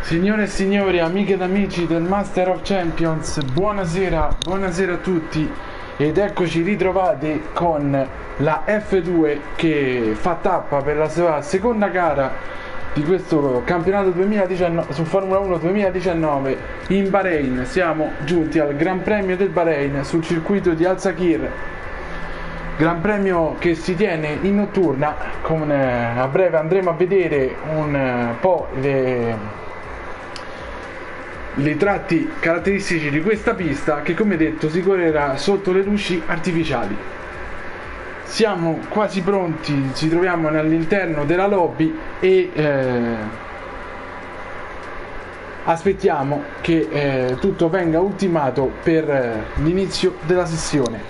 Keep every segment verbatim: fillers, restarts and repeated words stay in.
Signore e signori, amiche ed amici del Master of Champions, buonasera, buonasera a tutti ed eccoci ritrovati con la F due che fa tappa per la sua seconda gara di questo campionato duemiladiciannove su Formula uno duemiladiciannove in Bahrain. Siamo giunti al Gran Premio del Bahrain sul circuito di Al Sakhir, Gran Premio che si tiene in notturna. Con, eh, a breve andremo a vedere un eh, po' le i tratti caratteristici di questa pista che, come detto, si correrà sotto le luci artificiali. Siamo quasi pronti, ci troviamo all'interno della lobby e eh, aspettiamo che eh, tutto venga ultimato per eh, l'inizio della sessione.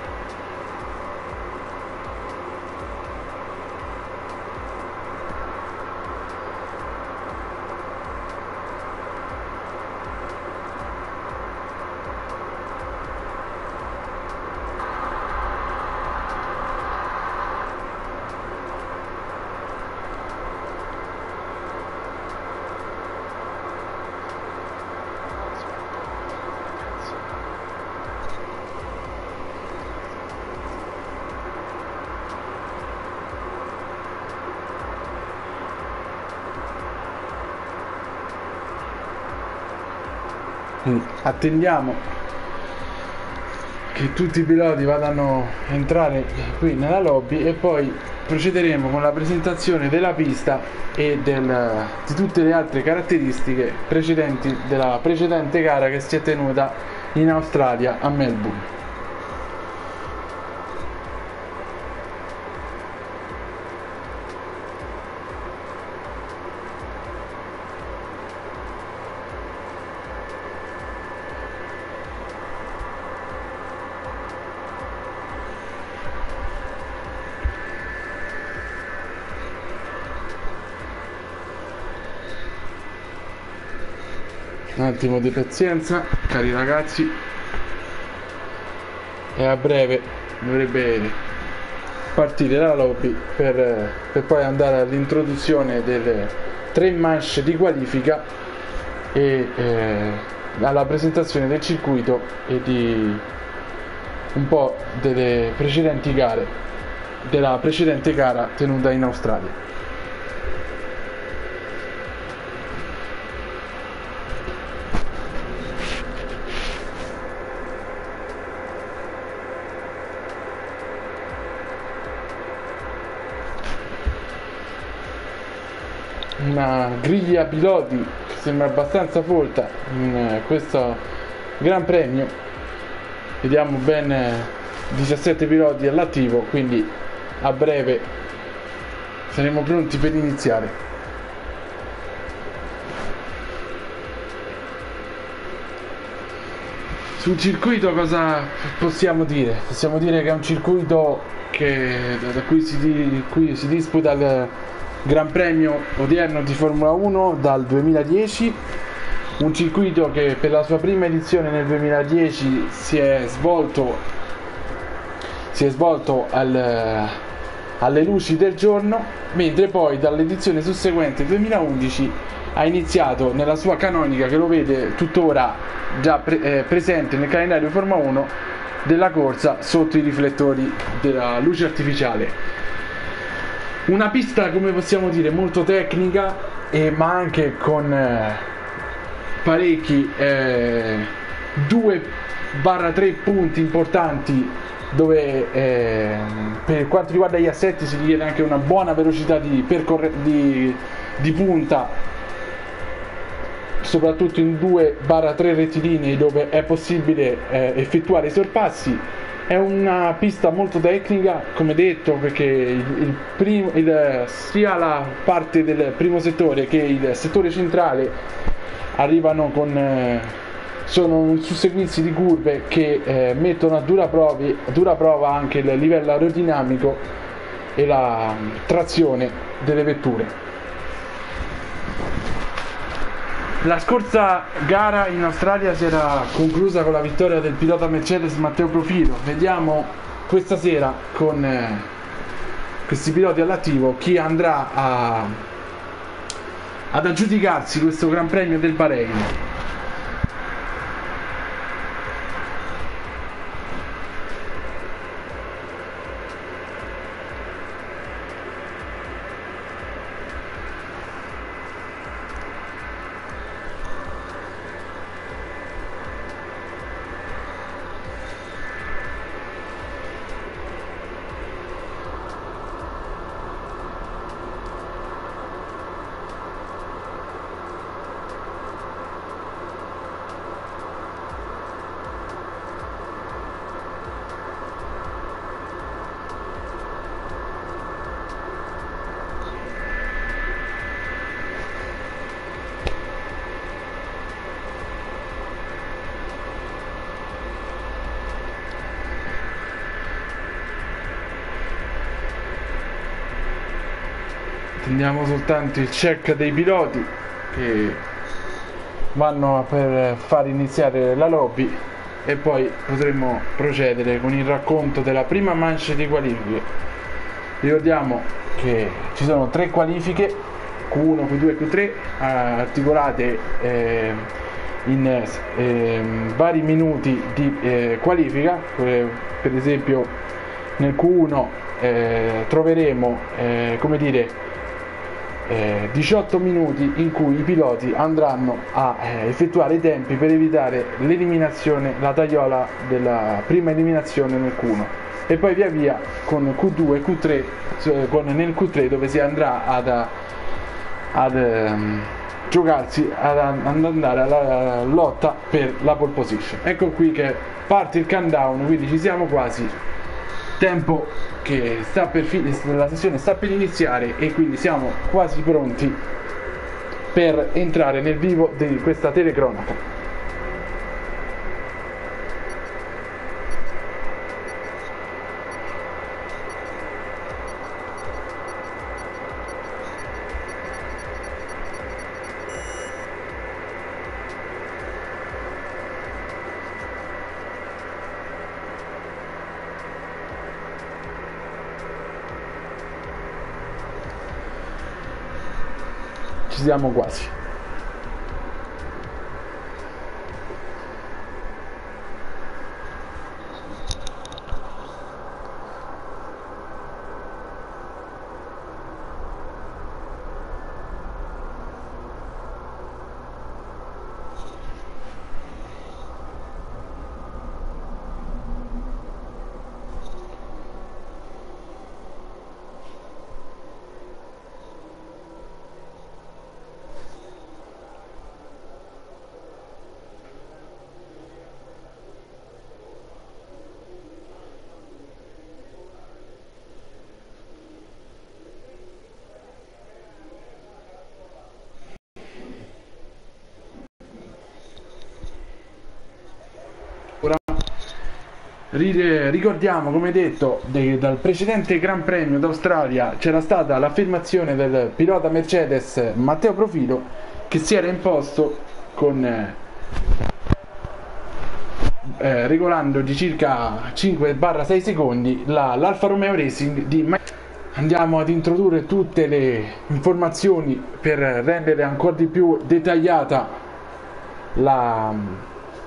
Attendiamo che tutti i piloti vadano a entrare qui nella lobby e poi procederemo con la presentazione della pista e del, di tutte le altre caratteristiche precedenti della precedente gara che si è tenuta in Australia a Melbourne. Un attimo di pazienza, cari ragazzi, e a breve dovrebbe partire la lobby per, per poi andare all'introduzione delle tre manche di qualifica e eh, alla presentazione del circuito e di un po' delle precedenti gare della precedente gara tenuta in Australia. Una griglia piloti che sembra abbastanza folta in questo Gran Premio. Vediamo ben diciassette piloti all'attivo, quindi a breve saremo pronti per iniziare. Sul circuito cosa possiamo dire? Possiamo dire che è un circuito che, da cui si, di, cui si disputa il Gran Premio odierno di Formula uno dal duemiladieci, un circuito che per la sua prima edizione nel duemiladieci si è svolto si è svolto al, alle luci del giorno, mentre poi dall'edizione susseguente duemilaundici ha iniziato nella sua canonica che lo vede tuttora già pre- eh, presente nel calendario Formula uno della corsa sotto i riflettori della luce artificiale. Una pista, come possiamo dire, molto tecnica, e, ma anche con eh, parecchi eh, due tre punti importanti dove eh, per quanto riguarda gli assetti si richiede anche una buona velocità di, percorre- di, di punta, soprattutto in due tre rettilinei dove è possibile eh, effettuare i sorpassi. È una pista molto tecnica, come detto, perché il, il primo, il, sia la parte del primo settore che il settore centrale arrivano con eh, sono un susseguirsi di curve che eh, mettono a dura, provi, a dura prova anche il livello aerodinamico e la trazione delle vetture. La scorsa gara in Australia si era conclusa con la vittoria del pilota Mercedes Matteo Profilo. Vediamo questa sera con eh, questi piloti all'attivo chi andrà a ad aggiudicarsi questo Gran Premio del Bahrain. Attendiamo soltanto il check dei piloti che vanno per far iniziare la lobby e poi potremo procedere con il racconto della prima manche di qualifiche. Ricordiamo che ci sono tre qualifiche, Q uno, Q due e Q tre, articolate eh, in eh, vari minuti di eh, qualifica. Per, per esempio nel Q uno eh, troveremo eh, come dire Eh, diciotto minuti in cui i piloti andranno a eh, effettuare i tempi per evitare l'eliminazione, la tagliola della prima eliminazione nel Q uno, e poi via via con Q due e Q tre, eh, con, nel Q tre dove si andrà ad, ad ehm, giocarsi ad, ad andare alla lotta per la pole position. Ecco qui che parte il countdown, quindi ci siamo quasi, tempo che sta per finire, la sessione sta per iniziare e quindi siamo quasi pronti per entrare nel vivo di questa telecronaca. Ci siamo quasi. Ricordiamo, come detto, de, dal precedente Gran Premio d'Australia c'era stata l'affermazione del pilota Mercedes Matteo Profilo, che si era imposto con eh, eh, regolando di circa cinque sei secondi la, l'Alfa Romeo Racing di. Andiamo ad introdurre tutte le informazioni per rendere ancora di più dettagliata la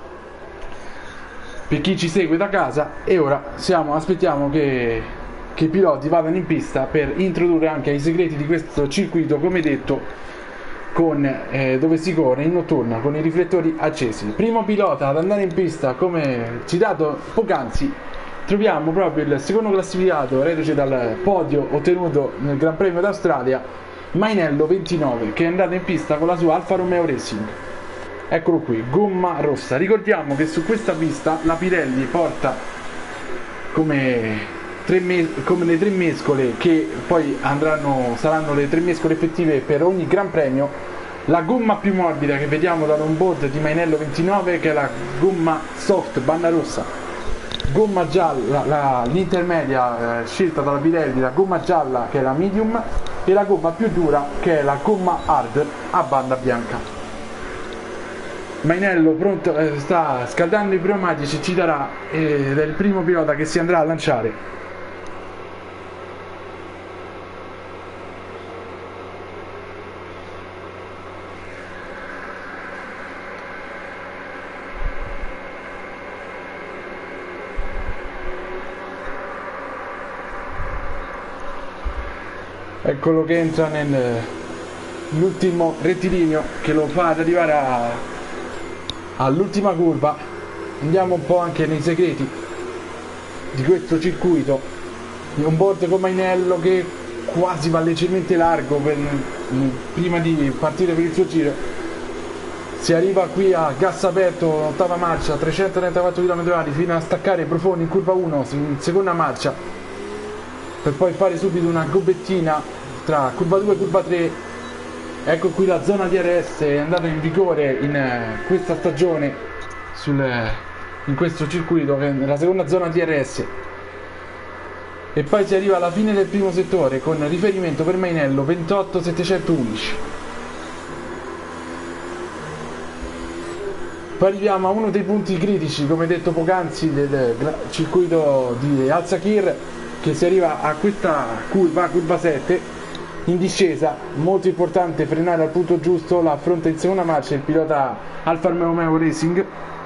per chi ci segue da casa, e ora siamo, aspettiamo che, che i piloti vadano in pista per introdurre anche i segreti di questo circuito, come detto, con, eh, dove si corre in notturna con i riflettori accesi. Primo pilota ad andare in pista, come citato poc'anzi, troviamo proprio il secondo classificato reduce dal podio ottenuto nel Gran Premio d'Australia, Mainello ventinove, che è andato in pista con la sua Alfa Romeo Racing. Eccolo qui, gomma rossa. Ricordiamo che su questa pista la Pirelli porta come, tre me- come le tre mescole, che poi andranno, saranno le tre mescole effettive per ogni Gran Premio, la gomma più morbida che vediamo dall'onboard di Mainello ventinove, che è la gomma soft, banda rossa, gomma gialla, la, l'intermedia eh, scelta dalla Pirelli, la gomma gialla che è la medium, e la gomma più dura che è la gomma hard a banda bianca. Mainello pronto, eh, sta scaldando i pneumatici, ci darà ed è il primo pilota che si andrà a lanciare. Eccolo che entra nell'ultimo rettilineo che lo fa ad arrivare a, all'ultima curva. Andiamo un po' anche nei segreti di questo circuito. Un board con Mainello che quasi va leggermente largo per, prima di partire per il suo giro. Si arriva qui a gas aperto, ottava marcia, trecentotrentaquattro chilometri orari, fino a staccare profondo in curva uno, in seconda marcia, per poi fare subito una gobettina tra curva due e curva tre. Ecco qui la zona D R S è andata in vigore in questa stagione sul, in questo circuito, che è la seconda zona D R S. E poi si arriva alla fine del primo settore con riferimento per Mainello ventotto settecentoundici. Poi arriviamo a uno dei punti critici, come detto poc'anzi, del circuito di Al Sakhir, che si arriva a questa curva, curva sette, in discesa. Molto importante frenare al punto giusto, la affronta in seconda marcia il pilota Alfa Romeo Racing.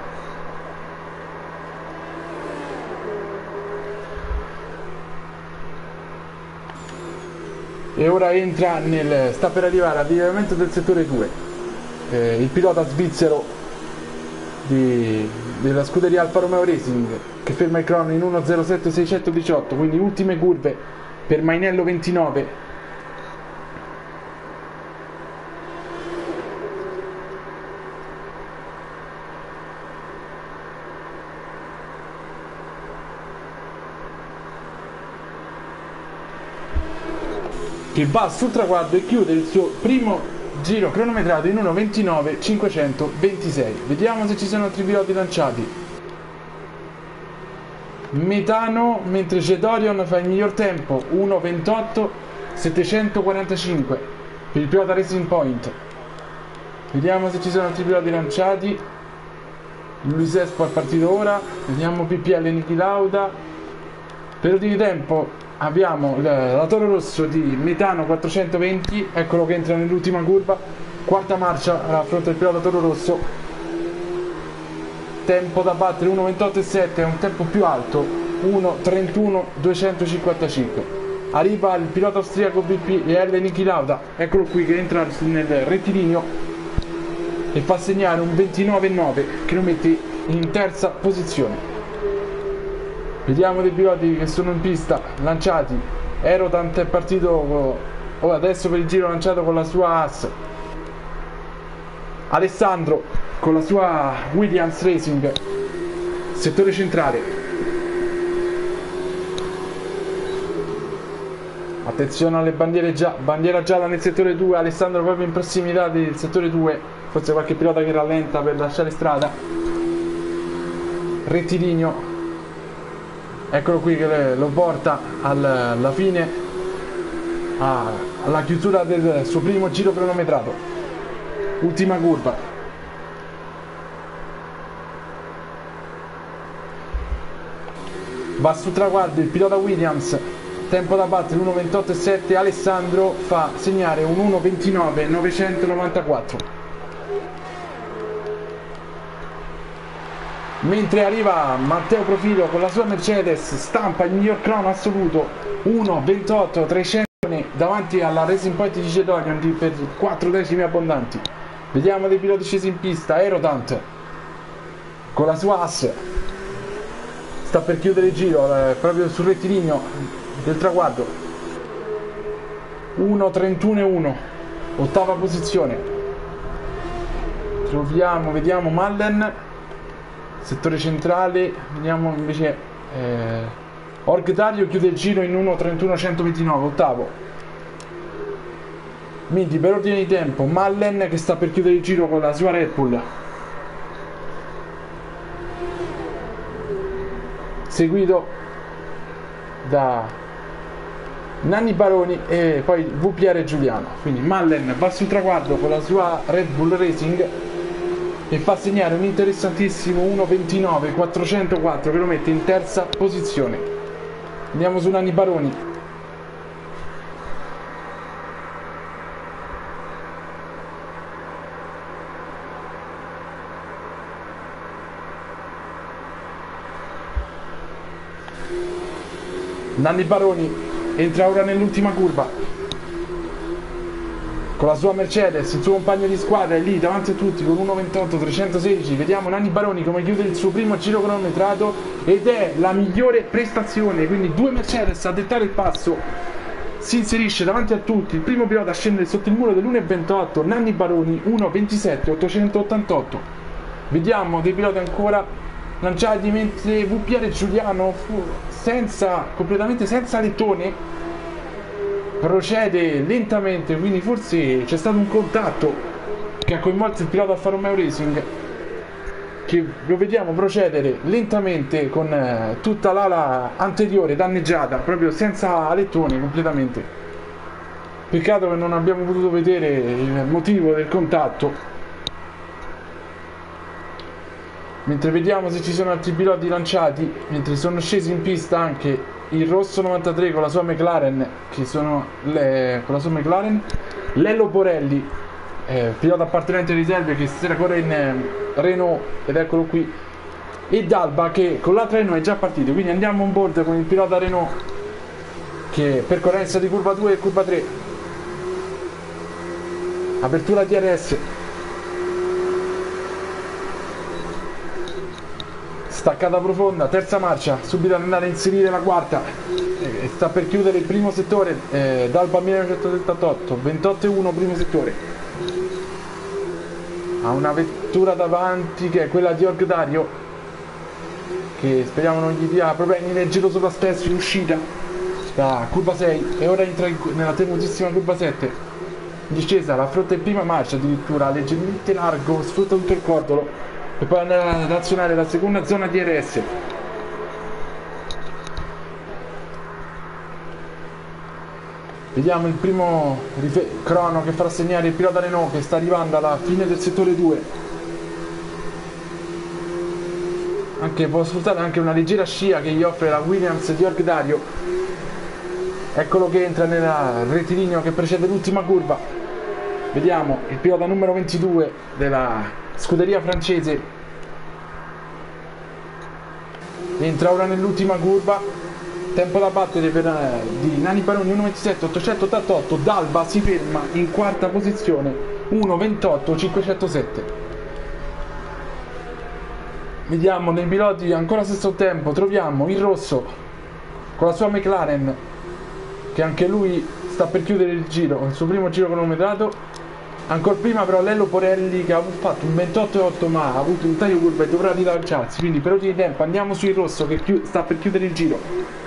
E ora entra nel, sta per arrivare all'avviamento del settore due, eh, il pilota svizzero di, della scuderia Alfa Romeo Racing, che ferma il crono in uno zero sette seicentodiciotto, quindi ultime curve per Mainello ventinove. Che va sul traguardo e chiude il suo primo giro cronometrato in uno ventinove cinquecentoventisei. Vediamo se ci sono altri piloti lanciati. Metano, mentre Gedorion fa il miglior tempo, uno ventotto settecentoquarantacinque per il pilota Racing Point. Vediamo se ci sono altri piloti lanciati. Luis Espo è partito ora. Vediamo P P L Niki Lauda. Per l'ultimo tempo abbiamo la, la Toro Rosso di Metano quattrocentoventi, eccolo che entra nell'ultima curva, quarta marcia affronta il pilota Toro Rosso. Tempo da battere uno ventotto sette, è un tempo più alto, uno trentuno duecentocinquantacinque. Arriva il pilota austriaco B P L Niki Lauda, eccolo qui che entra nel rettilineo e fa segnare un ventinove nove che lo mette in terza posizione. Vediamo dei piloti che sono in pista lanciati. Aerotant è partito oh, adesso per il giro lanciato con la sua Haas. Alessandro con la sua Williams Racing, settore centrale. Attenzione alle bandiere già, bandiera gialla nel settore due. Alessandro proprio in prossimità del settore due, forse qualche pilota che rallenta per lasciare strada. Rettilineo, eccolo qui che lo porta alla fine, alla chiusura del suo primo giro cronometrato. Ultima curva. Va sul traguardo il pilota Williams, tempo da battere uno ventotto sette. Alessandro fa segnare un uno ventinove novecentonovantaquattro. Mentre arriva Matteo Profilo con la sua Mercedes, stampa il miglior crono assoluto, uno ventotto trecento, davanti alla Racing Point di Gedorion di per quattro decimi abbondanti. Vediamo dei piloti scesi in pista. Aerotant con la sua Haas sta per chiudere il giro, eh, proprio sul rettilineo del traguardo. uno trentuno uno, ottava posizione. Troviamo, vediamo Mallen, settore centrale. Vediamo invece eh, Org Dario chiude il giro in uno trentuno centoventinove, ottavo. Quindi per ordine di tempo Mallen che sta per chiudere il giro con la sua Red Bull, seguito da Nanni Baroni e poi V P R Giuliano. Quindi Mallen va sul traguardo con la sua Red Bull Racing e fa segnare un interessantissimo uno ventinove quattrocentoquattro che lo mette in terza posizione. Andiamo su Nanni Baroni. Nanni Baroni entra ora nell'ultima curva. con la sua Mercedes, il suo compagno di squadra è lì davanti a tutti con uno ventotto trecentosedici. Vediamo Nanni Baroni come chiude il suo primo giro cronometrato ed è la migliore prestazione, quindi due Mercedes a dettare il passo. Si inserisce davanti a tutti il primo pilota a scendere sotto il muro dell'uno ventotto, Nanni Baroni uno ventisette ottocentottantotto. Vediamo dei piloti ancora lanciati, mentre V P R Giuliano fu senza, completamente senza lettone, procede lentamente, quindi forse c'è stato un contatto che ha coinvolto il pilota Alfa Romeo Racing, che lo vediamo procedere lentamente con eh, tutta l'ala anteriore danneggiata, proprio senza alettone completamente. Peccato che non abbiamo potuto vedere il motivo del contatto, mentre vediamo se ci sono altri piloti lanciati, mentre sono scesi in pista anche il rosso novantatré con la sua McLaren, che sono le, con la sua McLaren, Lello Porelli, eh, pilota appartenente alle riserve che stasera corre in eh, Renault, ed eccolo qui, e Dalba che con l'altra Renault è già partito. Quindi andiamo on board con il pilota Renault che percorrenza di curva due e curva tre, apertura D R S, staccata profonda, terza marcia, subito ad andare a inserire la quarta, eh, sta per chiudere il primo settore, eh, Dalba millenovecentosettantotto, ventotto e uno primo settore, ha una vettura davanti che è quella di Org Dario, che speriamo non gli dia problemi nel giro sopra stesso in uscita da curva sei, e ora entra in, nella temutissima curva sette, in discesa, la affronta in prima marcia addirittura, leggermente largo, sfrutta tutto il cordolo e poi andare ad azionare la seconda zona D R S. Vediamo il primo crono che farà segnare il pilota Renault, che sta arrivando alla fine del settore due, anche può sfruttare anche una leggera scia che gli offre la Williams di Org Dario. Eccolo che entra nel rettilineo che precede l'ultima curva. Vediamo il pilota numero ventidue della scuderia francese, entra ora nell'ultima curva, tempo da battere per, eh, di Nanni Baroni uno ventisette ottocentottantotto, Dalba si ferma in quarta posizione uno ventotto cinquecentosette. Vediamo nei piloti ancora stesso tempo, troviamo il rosso con la sua McLaren che anche lui sta per chiudere il giro, il suo primo giro cronometrato. Ancora prima però Lello Porelli che ha fatto un ventotto e otto ma ha avuto un taglio curva e dovrà rilanciarsi, quindi per ordine di tempo andiamo sul rosso che sta per chiudere il giro.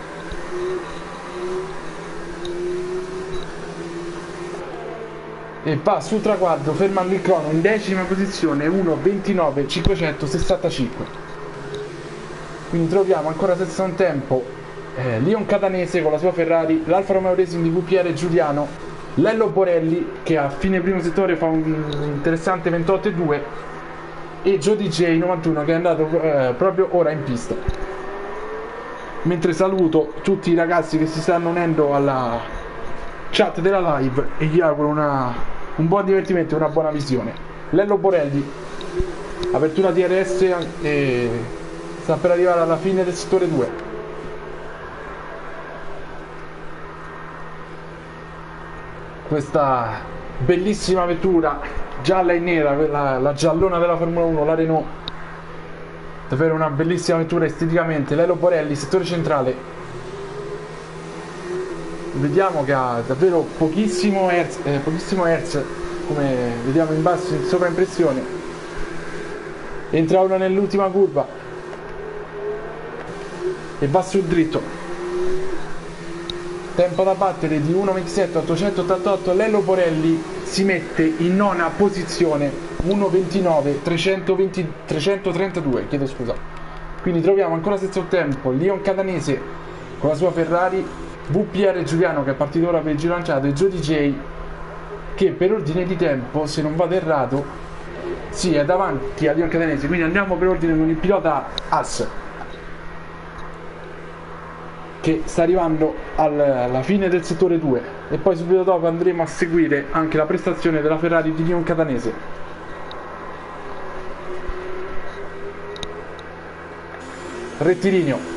E va sul traguardo fermando il crono in decima posizione uno ventinove cinquecentosessantacinque. Quindi troviamo ancora stesso un tempo eh, Leon Catanese con la sua Ferrari, l'Alfa Romeo Racing di V P R Giuliano, Lello Porelli che a fine primo settore fa un interessante ventotto e due, e Joe D J novantuno che è andato eh, proprio ora in pista. Mentre saluto tutti i ragazzi che si stanno unendo alla chat della live e gli auguro una, un buon divertimento e una buona visione. Lello Porelli, apertura D R S e sta per arrivare alla fine del settore due. Questa bellissima vettura gialla e nera, la, la giallona della Formula uno, la Renault, davvero una bellissima vettura esteticamente. Lello Porelli, settore centrale, vediamo che ha davvero pochissimo hertz, eh, pochissimo hertz come vediamo in basso in sovraimpressione. Entra ora nell'ultima curva e va sul dritto, tempo da battere di uno ventisette ottocentottantotto. Lello Porelli si mette in nona posizione uno ventinove trecentotrentadue, chiedo scusa. Quindi troviamo ancora stesso tempo Leon Catanese con la sua Ferrari, V P R Giuliano che è partito ora per il giro lanciato, e Joe D J che per ordine di tempo, se non vado errato, sì, è davanti a Leon Catanese. Quindi andiamo per ordine con il pilota Haas che sta arrivando al, alla fine del settore due, e poi subito dopo andremo a seguire anche la prestazione della Ferrari di Leon Catanese. Rettilineo,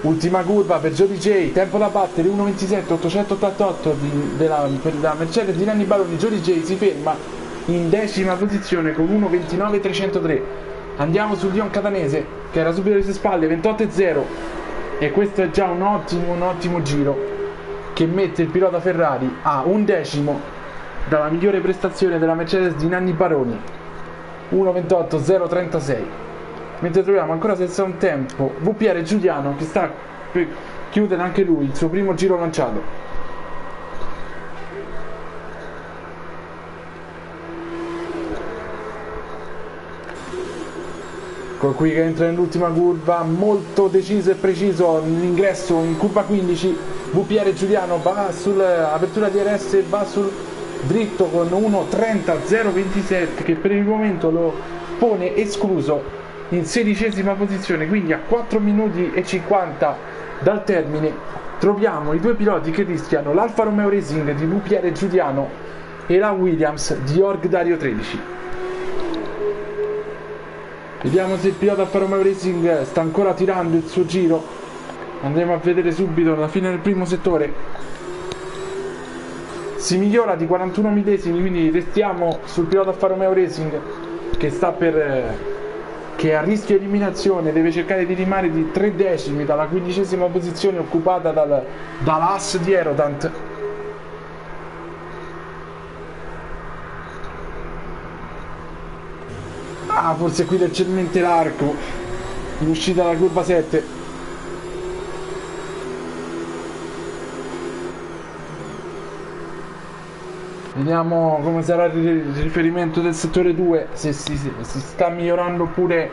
Ultima curva per Jody J, tempo da battere uno ventisette ottocentottantotto di, della, per la Mercedes di Nanni Baroni. Jody J si ferma in decima posizione con uno ventinove trecentotre. Andiamo sul Leon Catanese che era subito alle sue spalle, ventotto zero, e questo è già un ottimo un ottimo giro che mette il pilota Ferrari a un decimo dalla migliore prestazione della Mercedes di Nanni Baroni, uno ventotto zero trentasei. Mentre troviamo ancora senza un tempo V P R Giuliano che sta per chiudere anche lui il suo primo giro lanciato. Con qui che entra nell'ultima curva, molto deciso e preciso l'ingresso in curva quindici. V P R Giuliano va sull'apertura di R S, va sul dritto con uno trenta zero ventisette che per il momento lo pone escluso in sedicesima posizione, quindi a quattro minuti e cinquanta dal termine troviamo i due piloti che rischiano l'Alfa Romeo Racing di V P R Giuliano e la Williams di Org Dario tredici. Vediamo se il pilota Alfa Romeo Racing sta ancora tirando il suo giro. Andremo a vedere subito alla fine del primo settore. Si migliora di quarantuno millesimi, quindi restiamo sul pilota Alfa Romeo Racing che sta per che a rischio eliminazione deve cercare di rimane di tre decimi dalla quindicesima posizione occupata dal, dalla Haas di Aerodant. Ah, forse qui leggermente l'arco in uscita dalla curva sette. Vediamo come sarà il riferimento del settore due, se si, si, si sta migliorando oppure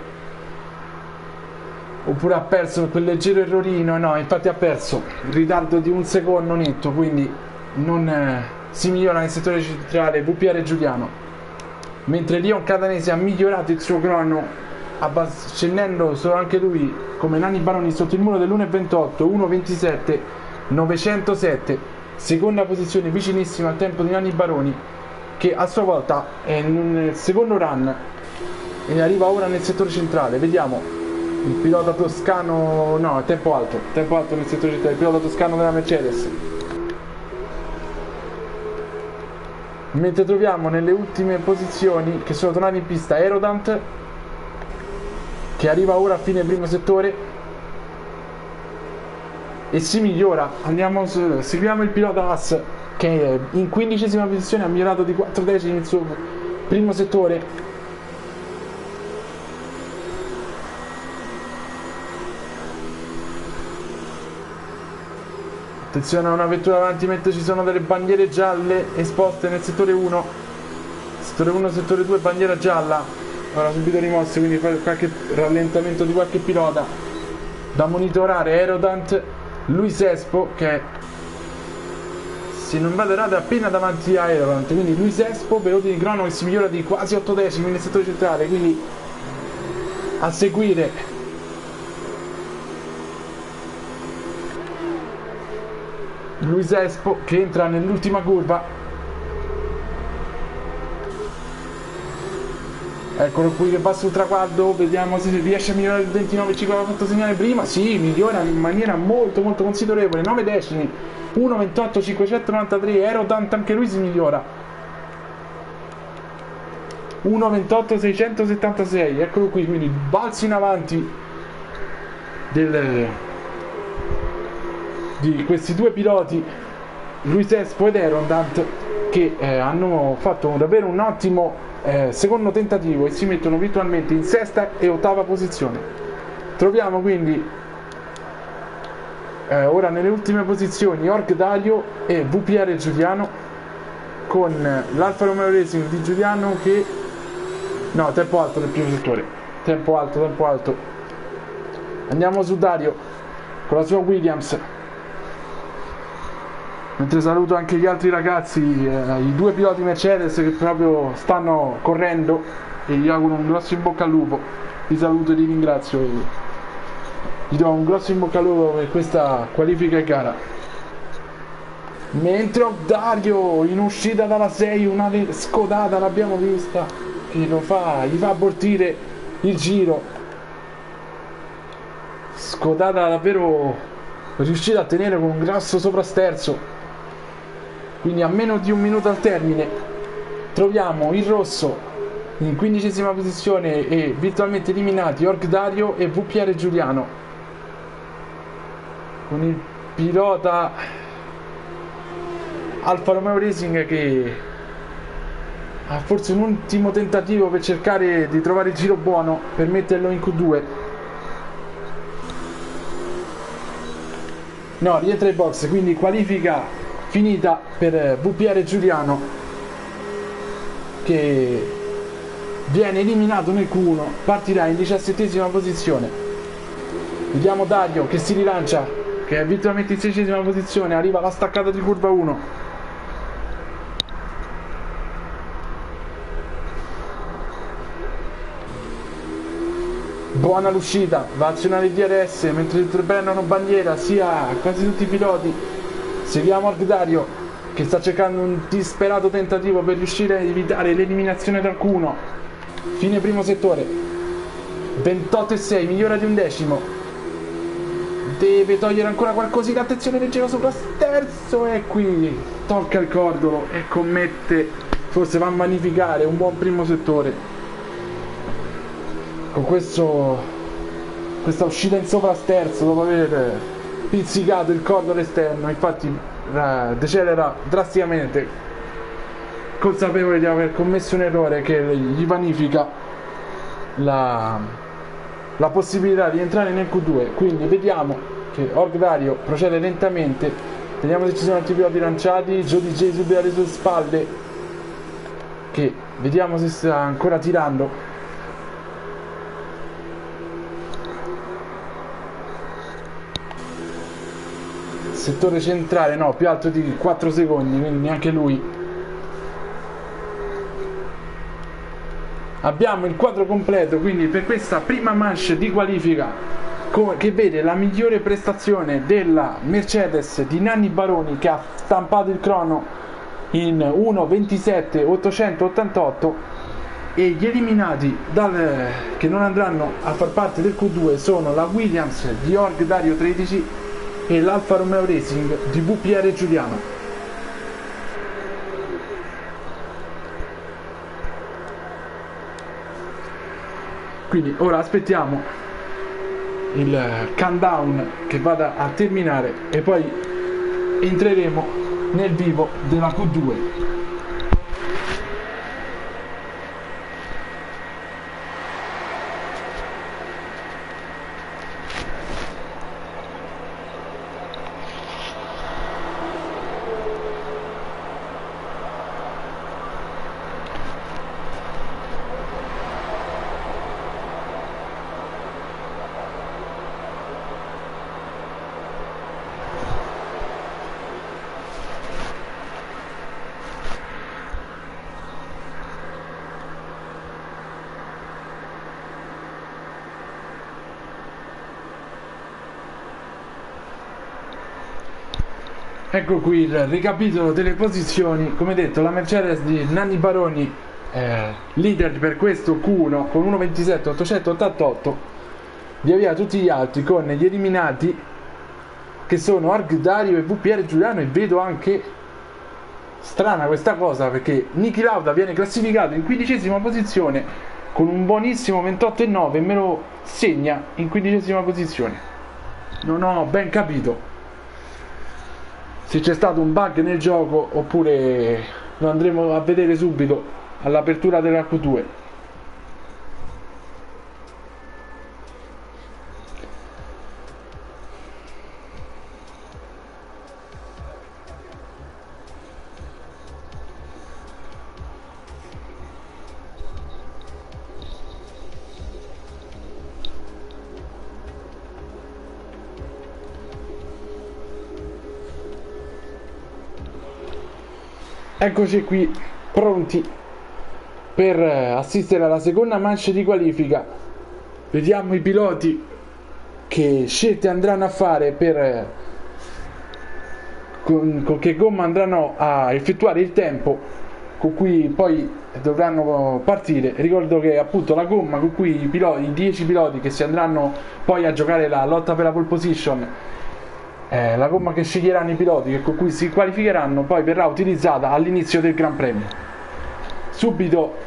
oppure ha perso quel leggero errorino. No, infatti ha perso il ritardo di un secondo netto, quindi non eh, si migliora nel settore centrale V P R Giuliano, mentre Leon Catanese ha migliorato il suo crono scendendo solo anche lui come Nanni Baroni sotto il muro dell'uno ventotto uno ventisette novecentosette. Seconda posizione vicinissima al tempo di Nanni Baroni, che a sua volta è nel secondo run e arriva ora nel settore centrale. Vediamo il pilota toscano, no, tempo alto, tempo alto nel settore centrale, il pilota toscano della Mercedes. Mentre troviamo nelle ultime posizioni che sono tornati in pista Aerodant, che arriva ora a fine primo settore e si migliora. Andiamo su, seguiamo il pilota Haas che in quindicesima posizione ha migliorato di quattro decimi il suo primo settore. Attenzione a una vettura avanti mentre ci sono delle bandiere gialle esposte nel settore uno, settore uno, settore due, bandiera gialla ora subito rimosse, quindi fa qualche rallentamento di qualche pilota da monitorare. Aerodant, Luis Espo che se non vado errato è appena davanti a Aerodant, quindi Luis Espo per ordine di crono che si migliora di quasi otto decimi nel settore centrale, quindi a seguire Luis Espo che entra nell'ultima curva. Eccolo qui che va sul traguardo, vediamo se riesce a migliorare il ventinove cinque aveva fatto segnale prima. Sì, migliora in maniera molto molto considerevole, nove decimi, uno ventotto cinquecentonovantatré. Aerodant anche lui si migliora, uno ventotto seicentosettantasei. Eccolo qui, quindi balzo in avanti del, di questi due piloti, Luis Espo ed Aerodant, che eh, hanno fatto davvero un ottimo Eh, secondo tentativo e si mettono virtualmente in sesta e ottava posizione. Troviamo quindi eh, ora nelle ultime posizioni Org Dario e V P R Giuliano, con l'Alfa Romeo Racing di Giuliano che no, tempo alto nel primo settore, tempo alto, tempo alto. Andiamo su Dario con la sua Williams, mentre saluto anche gli altri ragazzi, eh, i due piloti Mercedes che proprio stanno correndo e gli auguro un grosso in bocca al lupo. Li saluto e li ringrazio e gli do un grosso in bocca al lupo per questa qualifica e gara. Mentre Dario in uscita dalla sei, una scodata l'abbiamo vista che lo fa, gli fa abortire il giro, scodata davvero riuscita a tenere con un grosso soprasterzo. Quindi a meno di un minuto al termine troviamo il rosso in quindicesima posizione e virtualmente eliminati Org Dario e V P R Giuliano, con il pilota Alfa Romeo Racing che ha forse un ultimo tentativo per cercare di trovare il giro buono per metterlo in Q due. No, rientra in box, quindi qualifica finita per V P R Giuliano, che viene eliminato nel Q uno, partirà in diciassettesima posizione. Vediamo Dario che si rilancia, che è virtualmente in sedicesima posizione, arriva alla staccata di curva uno. Buona l'uscita, va a azionare il D R S mentre prendono bandiera sia quasi tutti i piloti. Seguiamo Org Dario che sta cercando un disperato tentativo per riuscire a evitare l'eliminazione dal Q uno. Fine primo settore, ventotto e sei, migliora di un decimo, deve togliere ancora qualcosina, attenzione, leggero sopra sterzo e qui tocca il cordolo e commette, forse va a magnificare un buon primo settore con questo, questa uscita in sovrasterzo dopo aver pizzicato il cordolo esterno. Infatti decelera drasticamente, consapevole di aver commesso un errore che gli vanifica la, la possibilità di entrare nel Q due. Quindi vediamo che Org Dario procede lentamente, vediamo se ci sono altri piloti lanciati. Joe D J subito alle sue spalle, che vediamo se sta ancora tirando. Settore centrale, no, più alto di quattro secondi, quindi neanche lui. Abbiamo il quadro completo quindi per questa prima manche di qualifica, che vede la migliore prestazione della Mercedes di Nanni Baroni, che ha stampato il crono in uno ventisette ottocentottantotto, e gli eliminati dal, che non andranno a far parte del Q due sono la Williams di Org Dario tredici e l'Alfa Romeo Racing di V P R Giuliano. Quindi ora aspettiamo il countdown che vada a terminare e poi entreremo nel vivo della Q due. Ecco qui il ricapitolo delle posizioni. Come detto, la Mercedes di Nanni Baroni eh, leader per questo Q uno con uno ventisette ottocentottantotto, via via tutti gli altri con gli eliminati che sono Org Dario e V P R Giuliano. E vedo anche strana questa cosa, perché Niki Lauda viene classificato in quindicesima posizione con un buonissimo ventotto e nove e me lo segna in quindicesima posizione. Non ho ben capito se c'è stato un bug nel gioco oppure lo andremo a vedere subito all'apertura della Q due. Eccoci qui pronti per assistere alla seconda manche di qualifica. Vediamo i piloti che scelte andranno a fare, per con, con che gomma andranno a effettuare il tempo. con cui poi dovranno partire. Ricordo che appunto la gomma con cui i piloti, i dieci piloti che si andranno poi a giocare la lotta per la pole position, eh, la gomma che sceglieranno i piloti e con cui si qualificheranno poi verrà utilizzata all'inizio del Gran Premio. Subito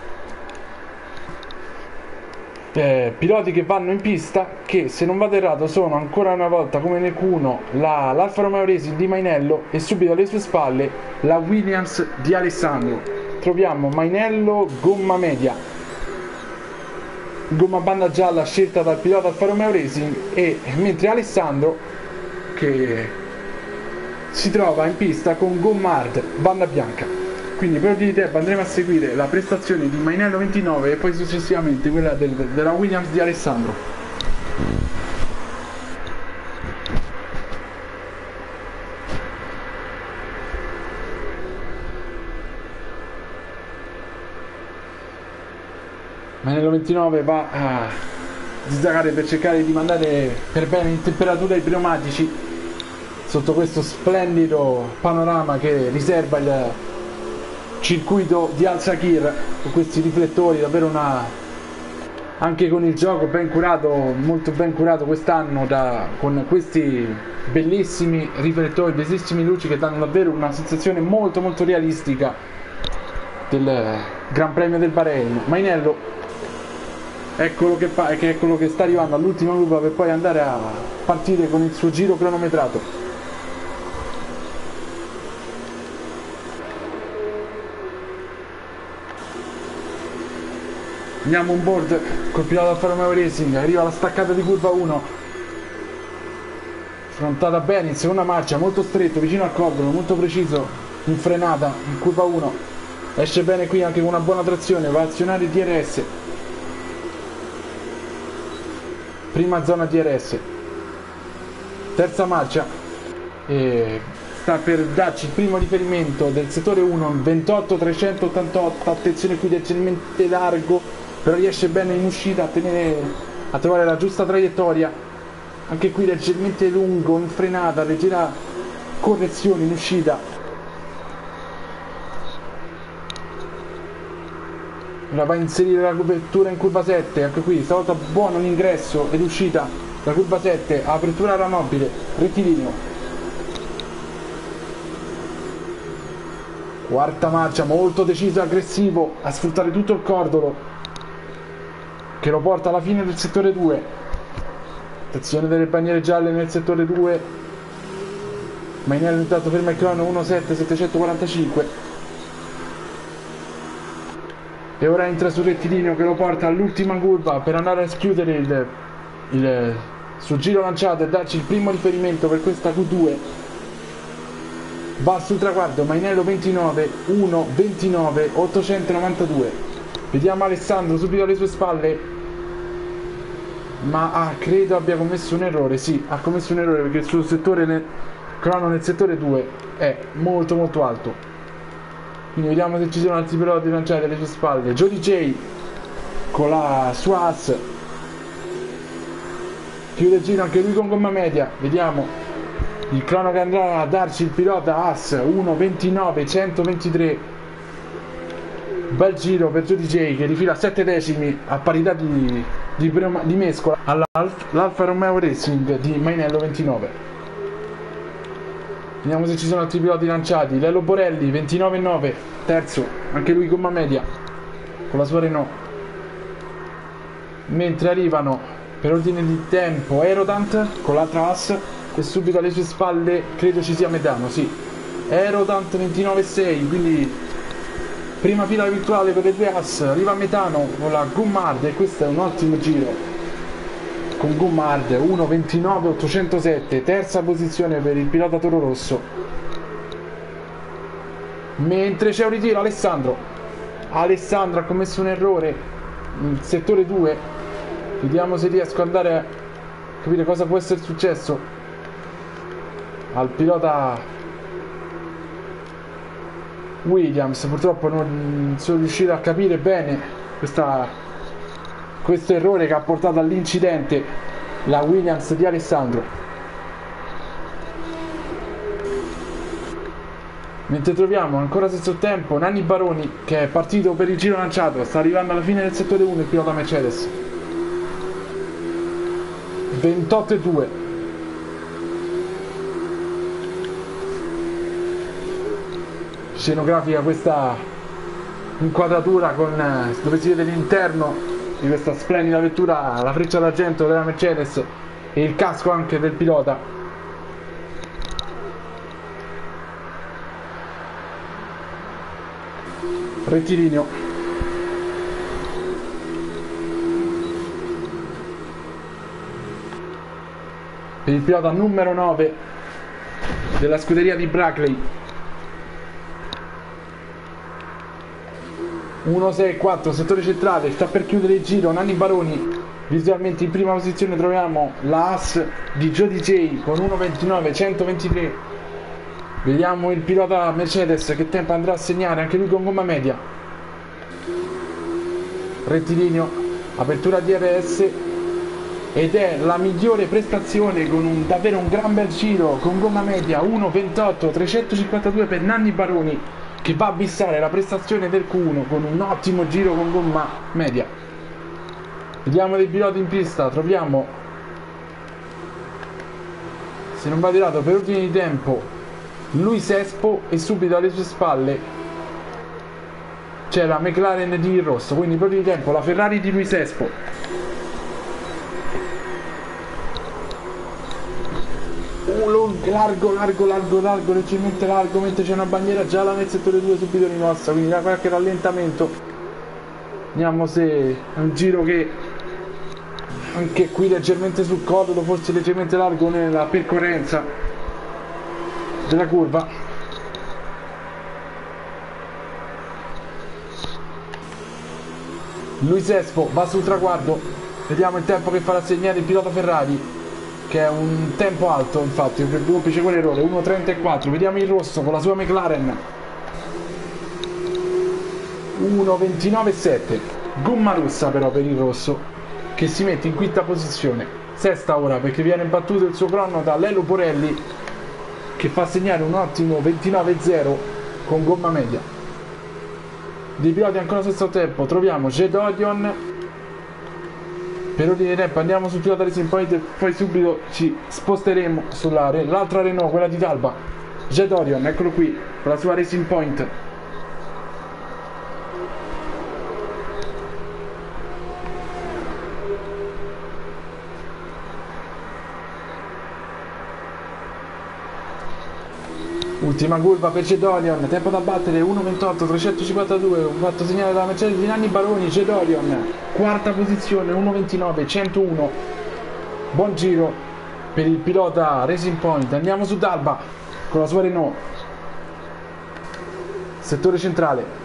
Eh, piloti che vanno in pista, che se non vado errato sono ancora una volta come nel Q uno la, l'Alfa Romeo Racing di Mainello e subito alle sue spalle la Williams di Alessandro. Troviamo Mainello gomma media, gomma banda gialla scelta dal pilota Alfa Romeo Racing, e mentre Alessandro che si trova in pista con gomma hard banda bianca. Quindi per ordine di tempo andremo a seguire la prestazione di Mainello ventinove e poi successivamente quella del, della Williams di Alessandro. Mainello ventinove va a dislagare per cercare di mandare per bene in temperatura i pneumatici sotto questo splendido panorama che riserva il circuito di Al Sakhir, con questi riflettori, davvero una, anche con il gioco ben curato, molto ben curato quest'anno, da, con questi bellissimi riflettori, bellissime luci che danno davvero una sensazione molto molto realistica del Gran Premio del Bahrain. Mainello eccolo che, fa, che eccolo che sta arrivando all'ultima curva per poi andare a partire con il suo giro cronometrato. Andiamo on board col pilota Alfa Romeo Racing, arriva la staccata di curva uno, affrontata bene in seconda marcia, molto stretto, vicino al cordolo, molto preciso in frenata in curva uno, esce bene qui anche con una buona trazione, va a azionare il D R S, prima zona D R S, terza marcia, e sta per darci il primo riferimento del settore uno, ventotto trecentottantotto, attenzione qui leggermente largo, però riesce bene in uscita a tenere, a trovare la giusta traiettoria, anche qui leggermente lungo in frenata, leggera correzione in uscita. Ora va a inserire la copertura in curva sette, anche qui stavolta buono l'ingresso ed uscita, la curva sette, apertura alla mobile, rettilineo. Quarta marcia, molto deciso e aggressivo a sfruttare tutto il cordolo che lo porta alla fine del settore due. Attenzione delle bandiere gialle nel settore due. Mainello intanto ferma il crono uno sette settecentoquarantacinque e ora entra sul rettilineo che lo porta all'ultima curva per andare a schiudere il, il suo giro lanciato e darci il primo riferimento per questa Q due. Va sul traguardo Mainello ventinove uno ventinove ottocentonovantadue. Vediamo Alessandro subito alle sue spalle, ma ah, credo abbia commesso un errore. Sì, ha commesso un errore perché il suo settore nel crono nel settore due è molto molto alto. Quindi vediamo se ci sono altri piloti lanciati alle sue spalle. Joe D J con la sua Haas chiude il giro anche lui con gomma media. Vediamo il crono che andrà a darci il pilota Haas uno ventinove centoventitré. Bel giro per Joe D J che rifila sette decimi a parità di, di, di mescola all'Alfa Romeo Racing di Mainello ventinove. Vediamo se ci sono altri piloti lanciati. Lello Borelli ventinove nove, terzo, anche lui gomma media con la sua Renault. Mentre arrivano per ordine di tempo Aerodant con l'altra Haas e subito alle sue spalle credo ci sia Metano, sì, Aerodant ventinove sei, quindi prima fila virtuale per le due Haas. Arriva Metano con la gomma hard e questo è un ottimo giro con gomma hard uno ventinove ottocentosette, terza posizione per il pilota Toro Rosso. Mentre c'è un ritiro Alessandro Alessandro ha commesso un errore nel settore due, vediamo se riesco ad andare a capire cosa può essere successo al pilota Williams. Purtroppo non sono riuscito a capire bene questa, questo errore che ha portato all'incidente la Williams di Alessandro. Mentre troviamo ancora stesso tempo Nanni Baroni, che è partito per il giro lanciato, sta arrivando alla fine del settore uno il pilota Mercedes. ventotto e due. Scenografica questa inquadratura con, dove si vede l'interno di questa splendida vettura, la freccia d'argento della Mercedes e il casco anche del pilota. Rettilineo. Per il pilota numero nove della scuderia di Brackley. uno sei quattro, settore centrale, sta per chiudere il giro Nanni Baroni. Visualmente in prima posizione troviamo la Haas di Joe D J con uno ventinove centoventitré. Vediamo il pilota Mercedes che tempo andrà a segnare, anche lui con gomma media. Rettilineo, apertura D R S, ed è la migliore prestazione con un, davvero un gran bel giro con gomma media uno ventotto trecentocinquantadue per Nanni Baroni, che va a bissare la prestazione del Q uno con un ottimo giro con gomma media. Vediamo dei piloti in pista, troviamo, se non vado errato per ordine di tempo, Luis Espo, e subito alle sue spalle c'è la McLaren di rosso, quindi per ordine di tempo la Ferrari di Luis Espo. Uh, largo, largo, largo, largo, leggermente largo, mentre c'è una bandiera gialla nel settore due subito rimossa, quindi da qualche rallentamento. Vediamo se è un giro che anche qui leggermente sul collo, forse leggermente largo nella percorrenza della curva. Luis Espo va sul traguardo, vediamo il tempo che farà segnare il pilota Ferrari, che è un tempo alto, infatti per duplice quell'errore, uno trenta e quattro. Vediamo il rosso con la sua McLaren, uno ventinove e sette. Gomma rossa però per il rosso, che si mette in quinta posizione, sesta ora perché viene battuto il suo crono da Lelo Porelli, che fa segnare un ottimo ventinove e zero con gomma media. Dei piloti ancora allo stesso tempo troviamo Jed Odion. Per ordine di tempo andiamo sul pilota Racing Point e poi subito ci sposteremo sull'altra Renault, quella di Talba. Jed Odion, eccolo qui con la sua Racing Point. Ultima curva per Cedolion, tempo da battere uno ventotto trecentocinquantadue, un fatto segnale dalla Mercedes di Nanni Baroni. Cedolion, quarta posizione, uno ventinove centouno. Buon giro per il pilota Racing Point. Andiamo su Talba con la sua Renault, settore centrale.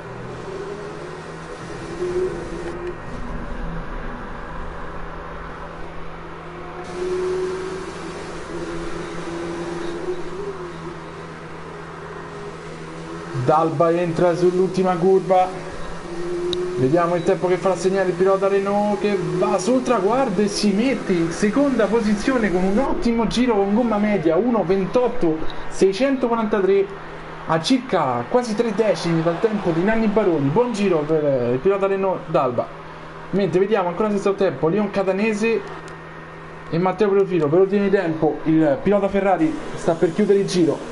Talba entra sull'ultima curva, vediamo il tempo che farà segnare il pilota Renault, che va sul traguardo e si mette in seconda posizione con un ottimo giro con gomma media uno ventotto seicentoquarantatré, a circa quasi tre decimi dal tempo di Nanni Baroni. Buon giro per il pilota Renault Talba. Mentre vediamo ancora allo stesso tempo Leon Catanese e Matteo Profilo. Per ordine di tempo il pilota Ferrari sta per chiudere il giro.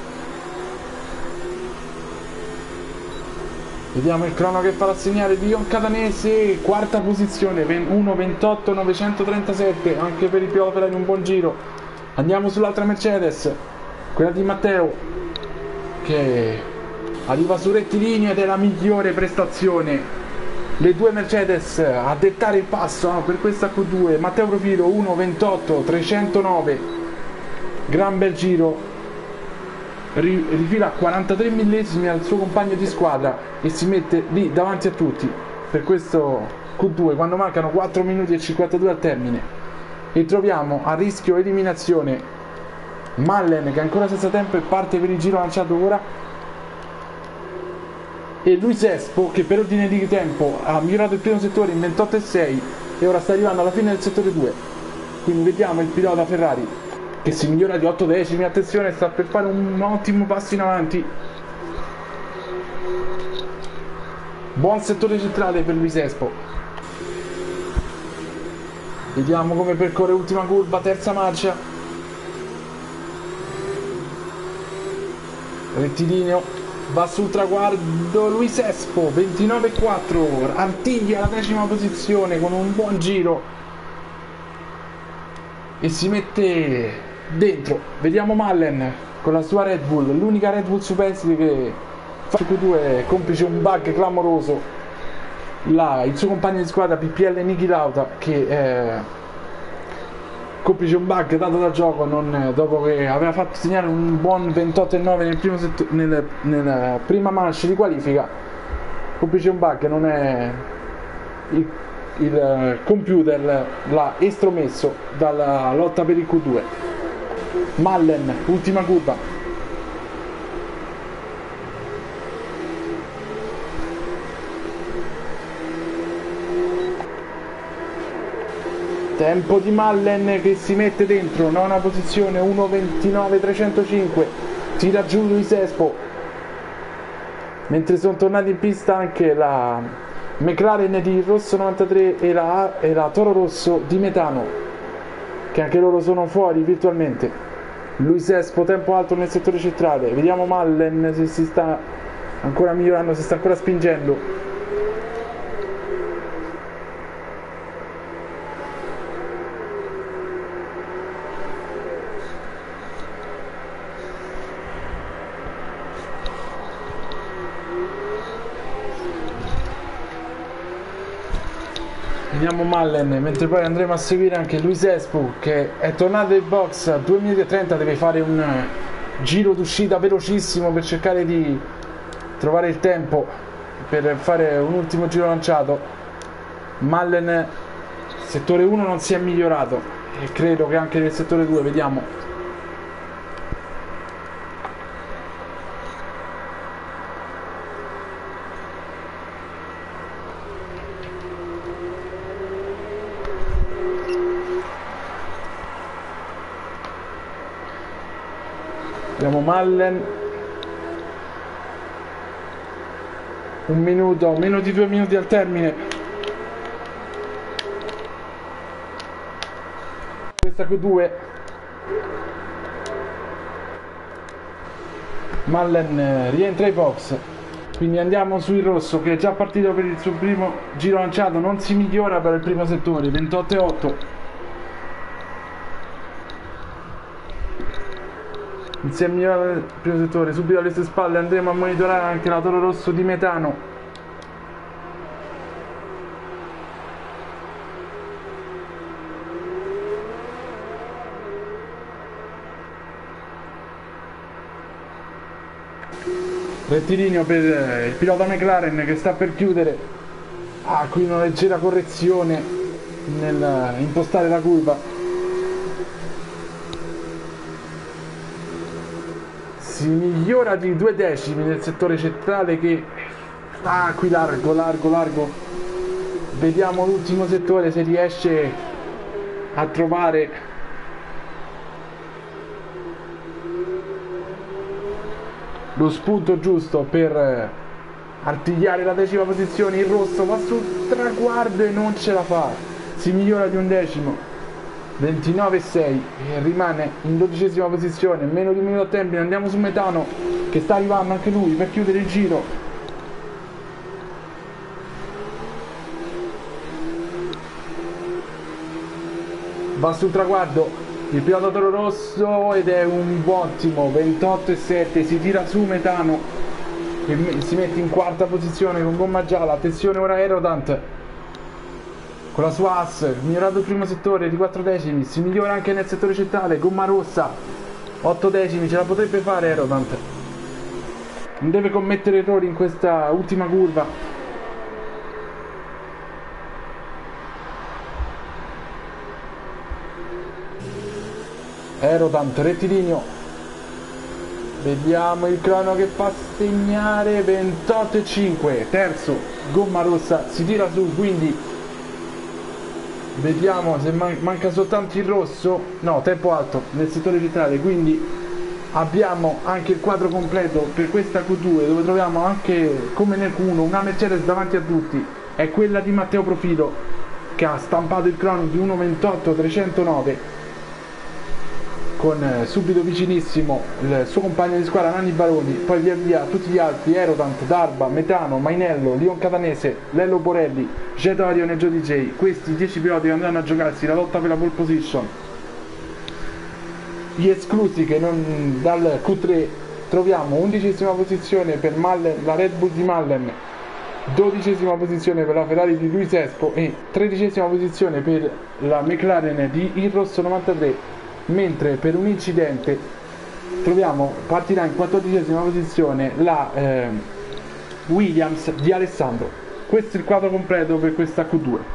Vediamo il crono che farà segnare Leon Catanese, quarta posizione, uno ventotto novecentotrentasette, anche per il pilota Ferrari un buon giro. Andiamo sull'altra Mercedes, quella di Matteo, che arriva su rettilineo ed è la migliore prestazione. Le due Mercedes a dettare il passo, no, per questa Q due. Matteo Profilo uno ventotto trecentonove, gran bel giro, rifila quarantatré millesimi al suo compagno di squadra e si mette lì davanti a tutti per questo Q due quando mancano quattro minuti e cinquantadue al termine. E troviamo a rischio eliminazione Mallen, che ancora senza tempo e parte per il giro lanciato ora, e Luis Espo, che per ordine di tempo ha migliorato il primo settore in ventotto e sei e ora sta arrivando alla fine del settore due. Quindi vediamo il pilota Ferrari che si migliora di otto decimi. Attenzione, sta per fare un ottimo passo in avanti. Buon settore centrale per Luis Espo. Vediamo come percorre ultima curva, terza marcia. Rettilineo, va sul traguardo Luis Espo, ventinove virgola quattro, artiglia la decima posizione con un buon giro e si mette dentro. Vediamo Mullen con la sua Red Bull, l'unica Red Bull superstite che fa Q due, complice un bug clamoroso. Là, il suo compagno di squadra P P L Niki Lauda che eh, complice un bug dato dal gioco non, dopo che aveva fatto segnare un buon ventotto virgola nove nel primo setto, nel, nella prima manche di qualifica. Complice un bug, non è il, il computer l'ha estromesso dalla lotta per il Q due. Mullen, ultima curva. Tempo di Mullen che si mette dentro, nona posizione, uno ventinove trecentocinque, tira giù Luis Espo. Mentre sono tornati in pista anche la McLaren di Rosso novantatré e la, e la Toro Rosso di Metano, che anche loro sono fuori virtualmente. Luis Espo, tempo alto nel settore centrale. Vediamo Mullen se si sta ancora migliorando, si sta ancora spingendo. Vediamo Mullen, mentre poi andremo a seguire anche Luis Espo che è tornato in box a due minuti e trenta, deve fare un giro d'uscita velocissimo per cercare di trovare il tempo per fare un ultimo giro lanciato. Mullen, settore uno non si è migliorato e credo che anche nel settore due, vediamo. Vediamo Mullen, un minuto, meno di due minuti al termine. Questa Q due. Mullen rientra ai box, quindi andiamo sul rosso che è già partito per il suo primo giro lanciato, non si migliora per il primo settore, ventotto virgola otto. Insieme al primo settore, subito alle sue spalle andremo a monitorare anche la Toro Rosso di Metano. Rettilineo per il pilota McLaren che sta per chiudere. Ah, qui una leggera correzione nel impostare la curva. Si migliora di due decimi nel settore centrale che ah qui largo largo largo. Vediamo l'ultimo settore se riesce a trovare lo spunto giusto per artigliare la decima posizione. Il rosso va sul traguardo e non ce la fa, si migliora di un decimo, ventinove virgola sei, e rimane in dodicesima posizione, meno di un minuto a termine. Andiamo su Metano che sta arrivando anche lui per chiudere il giro. Va sul traguardo il pilota Toro Rosso ed è un ottimo ventotto virgola sette, si tira su Metano e si mette in quarta posizione con gomma gialla. Attenzione ora Aerodant con la sua As, migliorato il primo settore di quattro decimi, si migliora anche nel settore centrale, gomma rossa, otto decimi, ce la potrebbe fare Aerodant. Non deve commettere errori in questa ultima curva. Aerodant, rettilineo. Vediamo il crono che fa segnare ventotto virgola cinque, terzo, gomma rossa, si tira su, quindi vediamo se man manca soltanto il rosso, no, tempo alto nel settore centrale, quindi abbiamo anche il quadro completo per questa Q due, dove troviamo anche, come nel Q uno, una Mercedes davanti a tutti. È quella di Matteo Profilo, che ha stampato il crono di uno ventotto trecentonove, con eh, subito vicinissimo il suo compagno di squadra Nanni Baroni, poi via via tutti gli altri: Aerodant, Darba, Metano, Mainello, Leon Catanese, Lello Borelli, Jedorion e Joe D J. Questi dieci piloti che andranno a giocarsi la lotta per la pole position. Gli esclusi, che non, dal Q tre troviamo undicesima posizione per Mallen, la Red Bull di Mallen, dodicesima posizione per la Ferrari di Luis Espo e tredicesima posizione per la McLaren di Irros novantatré, mentre per un incidente troviamo, partirà in quattordicesima posizione la eh, Williams di Alessandro. Questo è il quadro completo per questa Q due.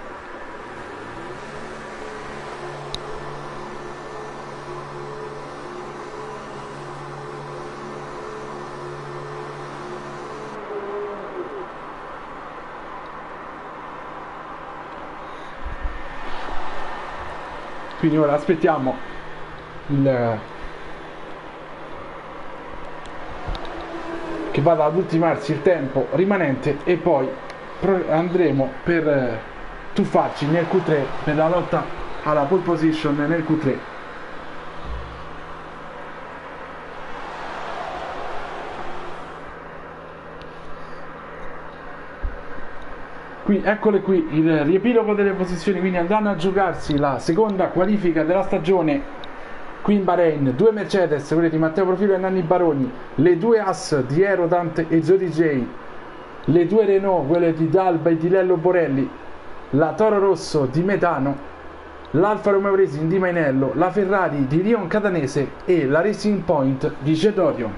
Quindi ora aspettiamo il che vada ad ultimarsi il tempo rimanente e poi andremo per tuffarci nel Q tre per la lotta alla pole position nel Q tre. Qui, eccole qui, il riepilogo delle posizioni. Quindi andranno a giocarsi la seconda qualifica della stagione qui in Bahrain. Due Mercedes, quelle di Matteo Profilo e Nanni Baroni, le due Haas di Aerodant e Joe D J, le due Renault, quelle di Dalba e di Lello Borelli, la Toro Rosso di Metano, l'Alfa Romeo Racing di Mainello, la Ferrari di Leon Catanese e la Racing Point di Jedorion.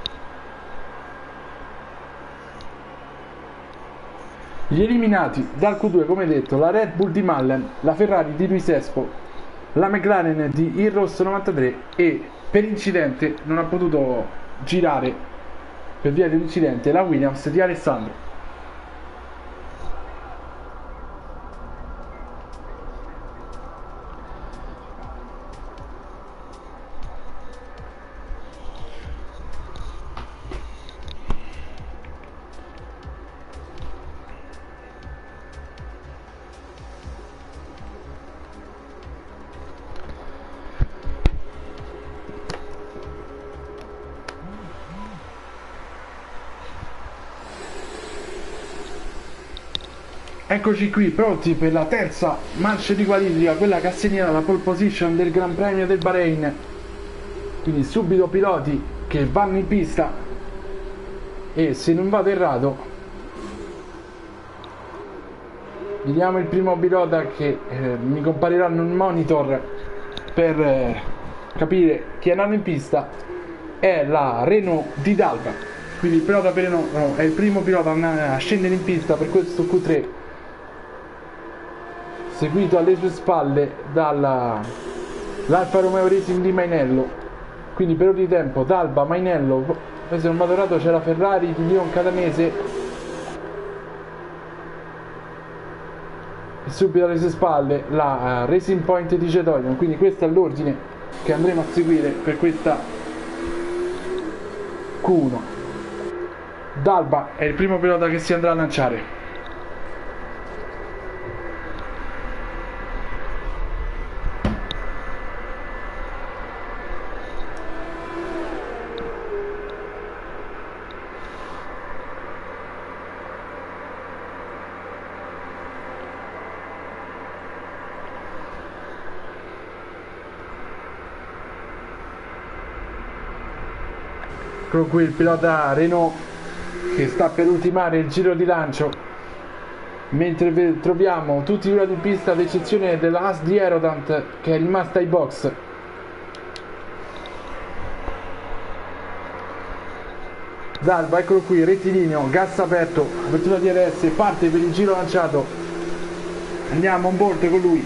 Gli eliminati dal Q due, come detto, la Red Bull di Mallen, la Ferrari di Luis Espo, la McLaren di Irros novantatré e per incidente non ha potuto girare per via dell'incidente la Williams di Alessandro. Eccoci qui pronti per la terza manche di qualifica, quella che assegnerà la pole position del Gran Premio del Bahrain. Quindi subito piloti che vanno in pista e, se non vado errato, vediamo il primo pilota che eh, mi comparirà in un monitor per eh, capire chi è andato in pista. È la Renault di Dalba. Quindi il pilota per Renault no, è il primo pilota a scendere in pista per questo Q tre, seguito alle sue spalle dall'Alfa Romeo Racing di Mainello. Quindi per ora di tempo Dalba, Mainello, poi se non vado errato c'è la Ferrari di Leon Catanese e subito alle sue spalle la uh, Racing Point di Jedorion. Quindi questo è l'ordine che andremo a seguire per questa Q uno. Dalba è il primo pilota che si andrà a lanciare. Con qui il pilota Renault che sta per ultimare il giro di lancio, mentre troviamo tutti i piloti in pista ad eccezione della Haas di Aerodant che è rimasta ai box. Dalba, eccolo qui, rettilineo, gas aperto, apertura D R S, parte per il giro lanciato. Andiamo on board con lui.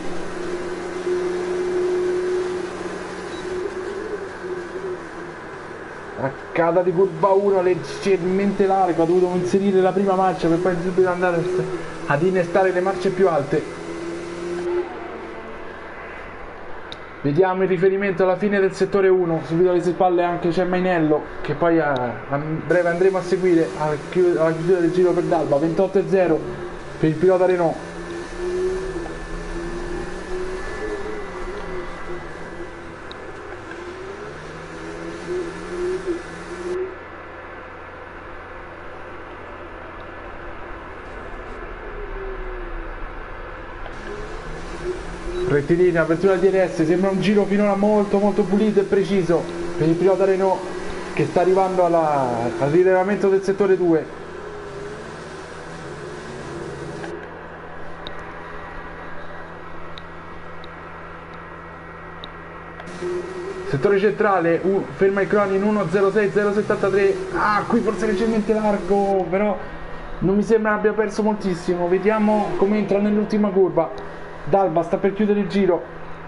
Raccata di curva uno leggermente largo, ha dovuto inserire la prima marcia per poi subito andare ad innestare le marce più alte. Vediamo il riferimento alla fine del settore uno, subito alle sue spalle anche c'è Mainello, che poi a, a breve andremo a seguire alla chiusura del giro per D'Alba. Ventotto e zero per il pilota Renault. Rettilinea, apertura D R S, sembra un giro finora molto molto pulito e preciso per il pilota Renault che sta arrivando alla, al rilevamento del settore due. Settore centrale, uh, ferma il crono in uno zero sei zero settantatré. Ah, qui forse leggermente largo, però non mi sembra abbia perso moltissimo. Vediamo come entra nell'ultima curva. D'Alba sta per chiudere il giro.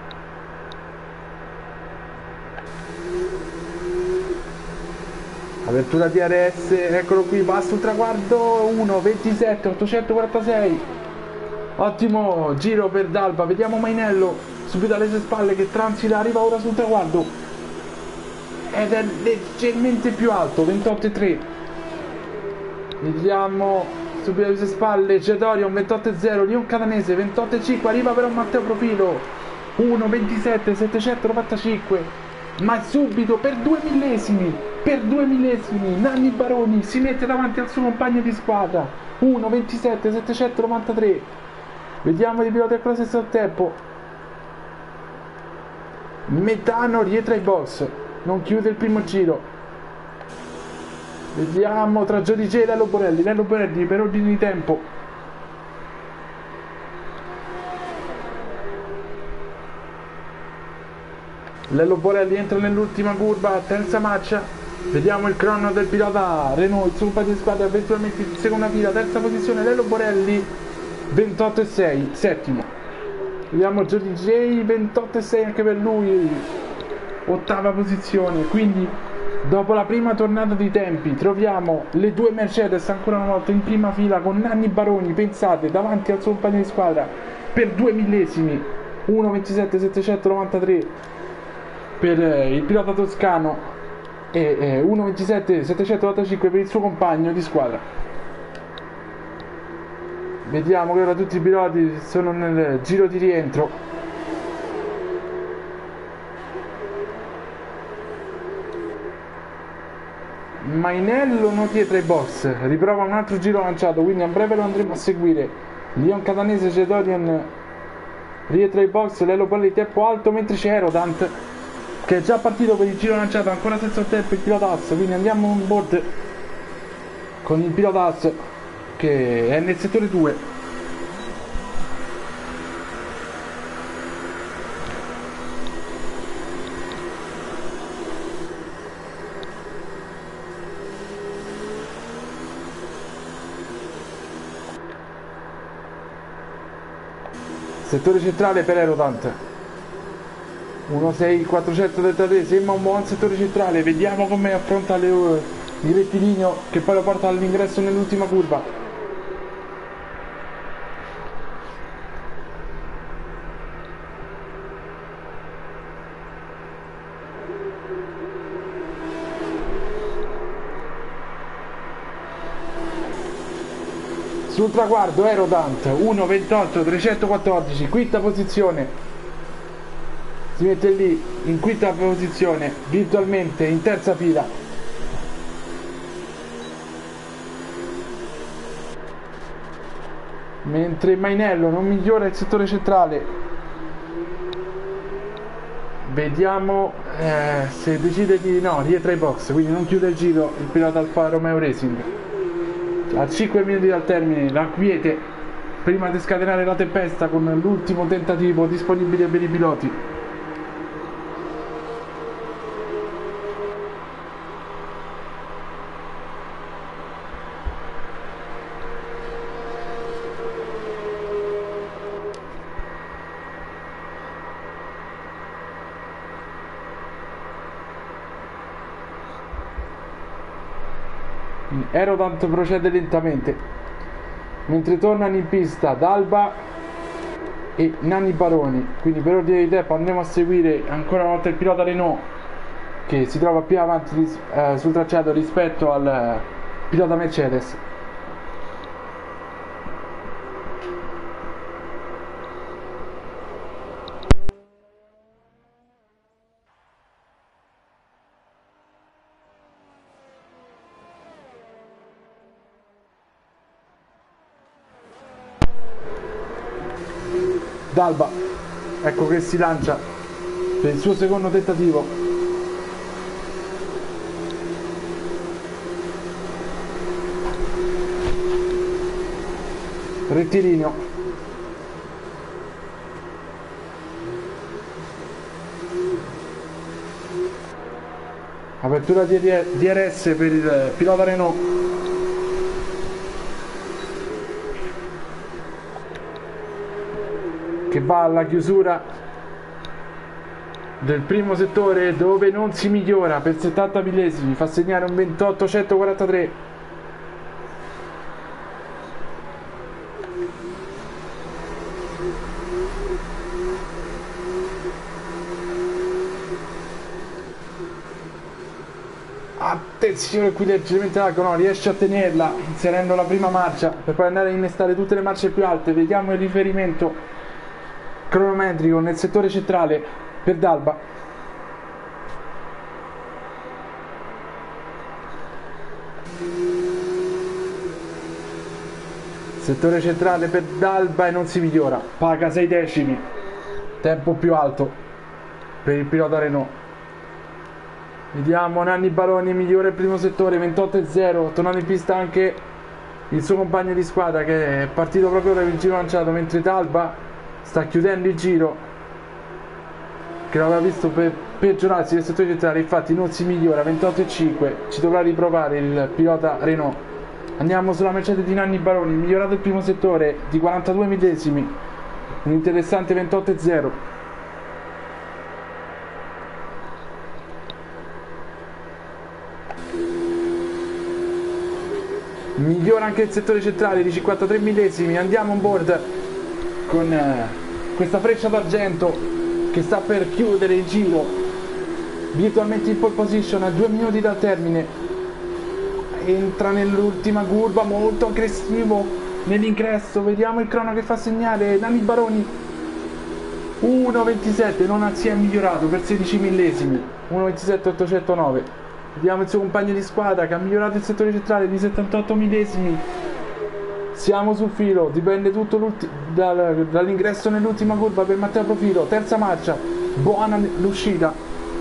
Apertura D R S, eccolo qui, va sul traguardo uno ventisette ottocentoquarantasei. Ottimo giro per D'Alba. Vediamo Mainello subito alle sue spalle che transita, arriva ora sul traguardo ed è leggermente più alto, ventotto e tre. Vediamo subito alle sue spalle Gedorion, ventotto e zero, Leon Catanese ventotto e cinque, arriva però Matteo Profilo uno ventisette settecentonovantacinque, ma subito per due millesimi per due millesimi Nanni Baroni si mette davanti al suo compagno di squadra uno ventisette settecentonovantatré. Vediamo i piloti allo stesso tempo. Metano rientra ai box, non chiude il primo giro. Vediamo tra Giudice e Lello Borelli. Lello Borelli per ordine di tempo. Lello Borelli entra nell'ultima curva, terza marcia. Vediamo il crono del pilota Renault, il suo compagno di squadra eventualmente in seconda fila, terza posizione Lello Borelli, ventotto e sei, settimo. Vediamo Giudice, ventotto e sei anche per lui, ottava posizione. Quindi dopo la prima tornata di tempi troviamo le due Mercedes ancora una volta in prima fila con Nanni Baroni, pensate, davanti al suo compagno di squadra per due millesimi, uno ventisette settecentonovantatré per il pilota toscano e eh, uno ventisette settecentonovantacinque per il suo compagno di squadra. Vediamo che ora tutti i piloti sono nel giro di rientro. Mainello non dietro ai box, riprova un altro giro lanciato, quindi a breve lo andremo a seguire. Leon Catanese, Gedorian rientra ai box, Lello Borelli tempo alto, mentre c'è Aerodant che è già partito per il giro lanciato, ancora senza tempo il pilota Haas, quindi andiamo on board con il pilota Haas che è nel settore due. Settore centrale per Aerodant uno sei quattrocentotrentatré, sembra un buon settore centrale. Vediamo come affronta le, il rettilineo che poi lo porta all'ingresso nell'ultima curva. Sul traguardo Aerodant uno ventotto trecentoquattordici, quinta posizione. Si mette lì in quinta posizione, virtualmente in terza fila. Mentre Mainello non migliora il settore centrale. Vediamo eh, se decide di no, rientra ai box, quindi non chiude il giro il pilota Alfa Romeo Racing. A cinque minuti dal termine la quiete prima di scatenare la tempesta con l'ultimo tentativo disponibile per i piloti. Aerodant procede lentamente mentre tornano in pista D'Alba e Nanni Baroni. Quindi per ordine di tempo andremo a seguire ancora una volta il pilota Renault, che si trova più avanti eh, sul tracciato rispetto al eh, pilota Mercedes. D'Alba, ecco che si lancia per il suo secondo tentativo. Rettilineo. Apertura di D R S per il pilota Renault. Che va alla chiusura del primo settore, dove non si migliora per settanta millesimi, fa segnare un ventotto centoquarantatré. Attenzione qui leggermente largo, no, riesce a tenerla inserendo la prima marcia per poi andare a innestare tutte le marce più alte. Vediamo il riferimento cronometrico nel settore centrale per D'Alba. Settore centrale per D'Alba e non si migliora, paga sei decimi, tempo più alto per il pilota Renault. Vediamo Nanni Baroni, migliora il primo settore, ventotto e zero, tornando in pista anche il suo compagno di squadra che è partito proprio per il giro lanciato, mentre D'Alba sta chiudendo il giro, che l'aveva visto per peggiorarsi nel settore centrale. Infatti non si migliora, ventotto e cinque, ci dovrà riprovare il pilota Renault. Andiamo sulla Mercedes di Nanni Baroni, migliorato il primo settore di quarantadue millesimi, un interessante ventotto e zero. Migliora anche il settore centrale di cinquantatré millesimi. Andiamo on board con eh, questa freccia d'argento che sta per chiudere il giro virtualmente in pole position a due minuti dal termine. Entra nell'ultima curva molto aggressivo nell'ingresso. Vediamo il crono che fa segnare Nanni Baroni, uno ventisette, non si è migliorato per sedici millesimi, uno ventisette ottocentonove. Vediamo il suo compagno di squadra che ha migliorato il settore centrale di settantotto millesimi. Siamo sul filo, dipende tutto dal, dall'ingresso nell'ultima curva per Matteo Profilo. Terza marcia, buona l'uscita,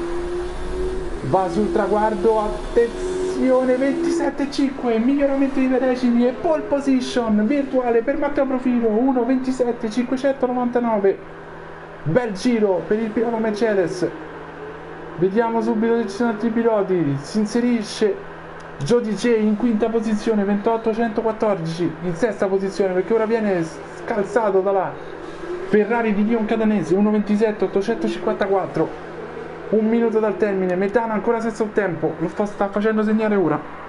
va sul traguardo, attenzione, ventisette e cinque, miglioramento di decimi e pole position virtuale per Matteo Profilo, uno ventisette cinquecentonovantanove. Bel giro per il pilota Mercedes. Vediamo subito se ci sono altri piloti. Si inserisce Joe D J in quinta posizione, ventotto centoquattordici, in sesta posizione perché ora viene scalzato dalla Ferrari di Leon Catanese, uno ventisette ottocentocinquantaquattro, un minuto dal termine. Metano ancora senza un tempo, lo fa, sta facendo segnare ora.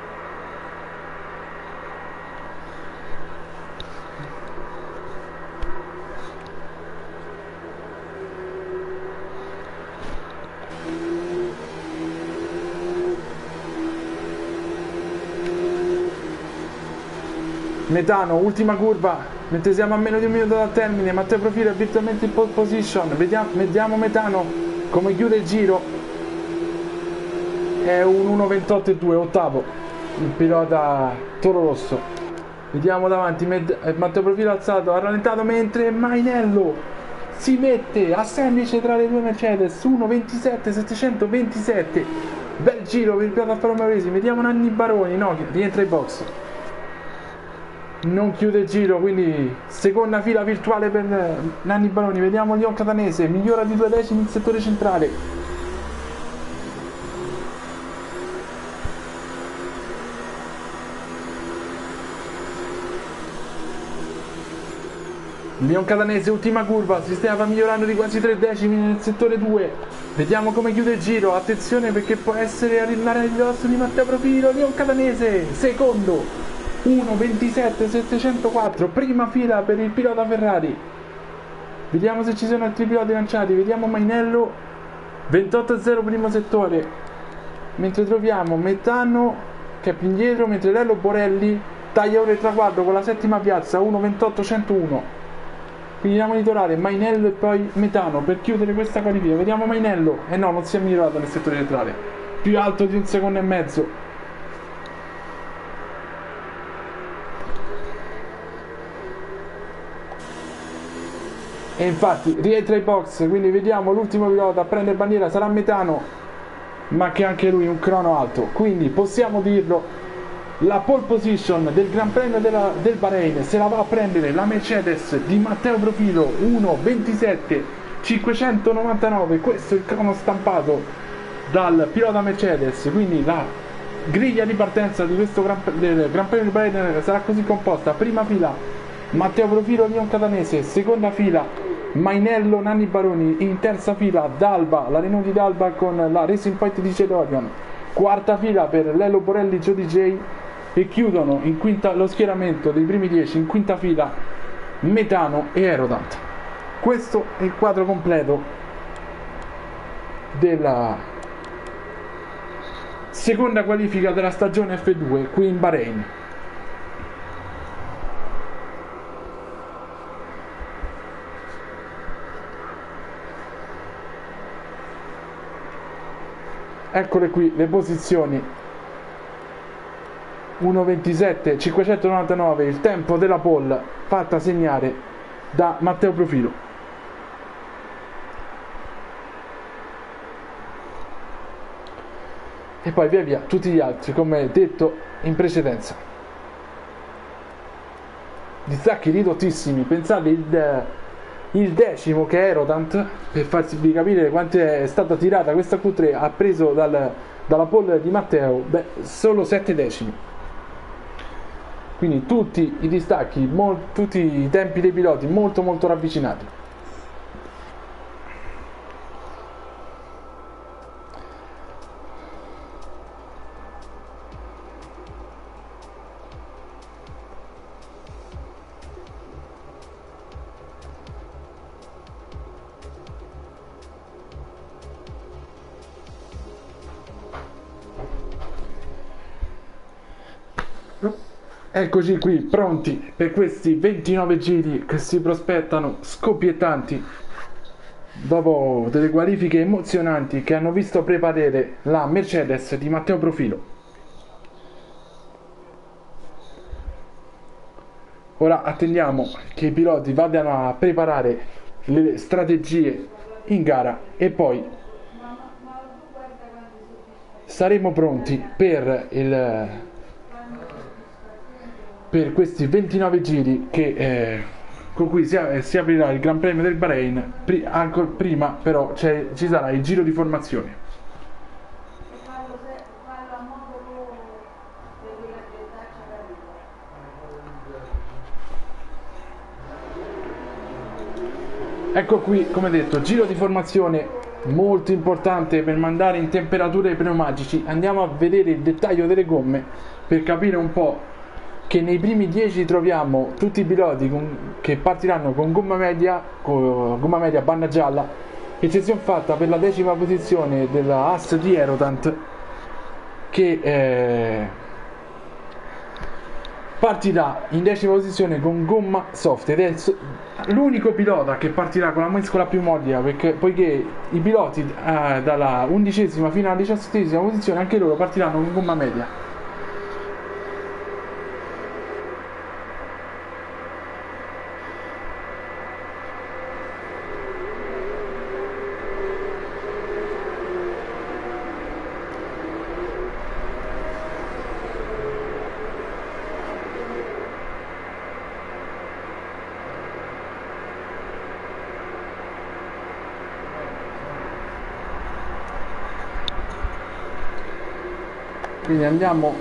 Metano, ultima curva, mentre siamo a meno di un minuto dal termine. Matteo Profilo è virtualmente in pole position. Vediamo, vediamo Metano come chiude il giro. È un uno ventotto e due, ottavo il pilota Toro Rosso. Vediamo davanti Matteo Profilo alzato, ha rallentato, mentre Mainello si mette a sandwich tra le due Mercedes, uno ventisette settecentoventisette. Bel giro per il pilota Alfa Romeo Racing. Vediamo Nanni Baroni, no, rientra in box, non chiude il giro, quindi seconda fila virtuale per Nanni Baroni. Vediamo Leon Catanese, migliora di due decimi il settore centrale. Leon Catanese, ultima curva, si stava migliorando di quasi tre decimi nel settore due. Vediamo come chiude il giro, attenzione perché può essere arrivare al ridosso di Matteo Profilo. Leon Catanese, secondo, uno ventisette settecentoquattro, prima fila per il pilota Ferrari. Vediamo se ci sono altri piloti lanciati. Vediamo Mainello, ventotto a zero primo settore, mentre troviamo Metano che è più indietro, mentre Lello Borelli taglia ora il traguardo con la settima piazza, uno ventotto centouno. Quindi andiamo a monitorare Mainello e poi Metano per chiudere questa qualifica. Vediamo Mainello, e eh no, non si è migliorato nel settore centrale, più alto di un secondo e mezzo. E infatti rientra ai box, quindi vediamo l'ultimo pilota a prendere bandiera sarà Metano, ma che anche lui un crono alto, quindi possiamo dirlo, la pole position del Gran Premio della, del Bahrain se la va a prendere la Mercedes di Matteo Profilo, uno ventisette cinquecentonovantanove. Questo è il crono stampato dal pilota Mercedes, quindi la griglia di partenza di questo Gran, del Gran Premio del Bahrain sarà così composta: prima fila Matteo Profilo, Leon Catanese, seconda fila Mainello, Nanni Baroni, in terza fila D'Alba, la Renault di D'Alba con la Racing Point di Cedorion, quarta fila per Lello Borelli, Joe D J, e chiudono in quinta, lo schieramento dei primi dieci in quinta fila Metano e Aerodant. Questo è il quadro completo della seconda qualifica della stagione F due qui in Bahrain. Eccole qui le posizioni: uno ventisette cinquecentonovantanove, il tempo della pole fatta segnare da Matteo Profilo. E poi via via tutti gli altri, come detto in precedenza. Distacchi ridottissimi, pensate il, il decimo che è Aerodant, per farvi capire quanto è stata tirata questa Q tre, ha preso dal, dalla pole di Matteo beh, solo sette decimi. Quindi tutti i distacchi, mol, tutti i tempi dei piloti molto molto ravvicinati. Eccoci qui pronti per questi ventinove giri che si prospettano scoppiettanti dopo delle qualifiche emozionanti che hanno visto preparare la Mercedes di Matteo Profilo. Ora attendiamo che i piloti vadano a preparare le strategie in gara e poi saremo pronti per il per questi ventinove giri che, eh, con cui si, eh, si aprirà il Gran Premio del Bahrain. Pri- ancora prima però ci sarà il giro di formazione. Ecco qui, come detto, giro di formazione molto importante per mandare in temperatura i pneumatici. Andiamo a vedere il dettaglio delle gomme per capire un po' che nei primi dieci troviamo tutti i piloti con, che partiranno con gomma media, con gomma media banda gialla, eccezione fatta per la decima posizione della Haas di Aerodant, che eh, partirà in decima posizione con gomma soft, ed è l'unico pilota che partirà con la mescola più morbida, perché poiché i piloti eh, dalla undicesima fino alla diciassettesima posizione anche loro partiranno con gomma media. Quindi andiamo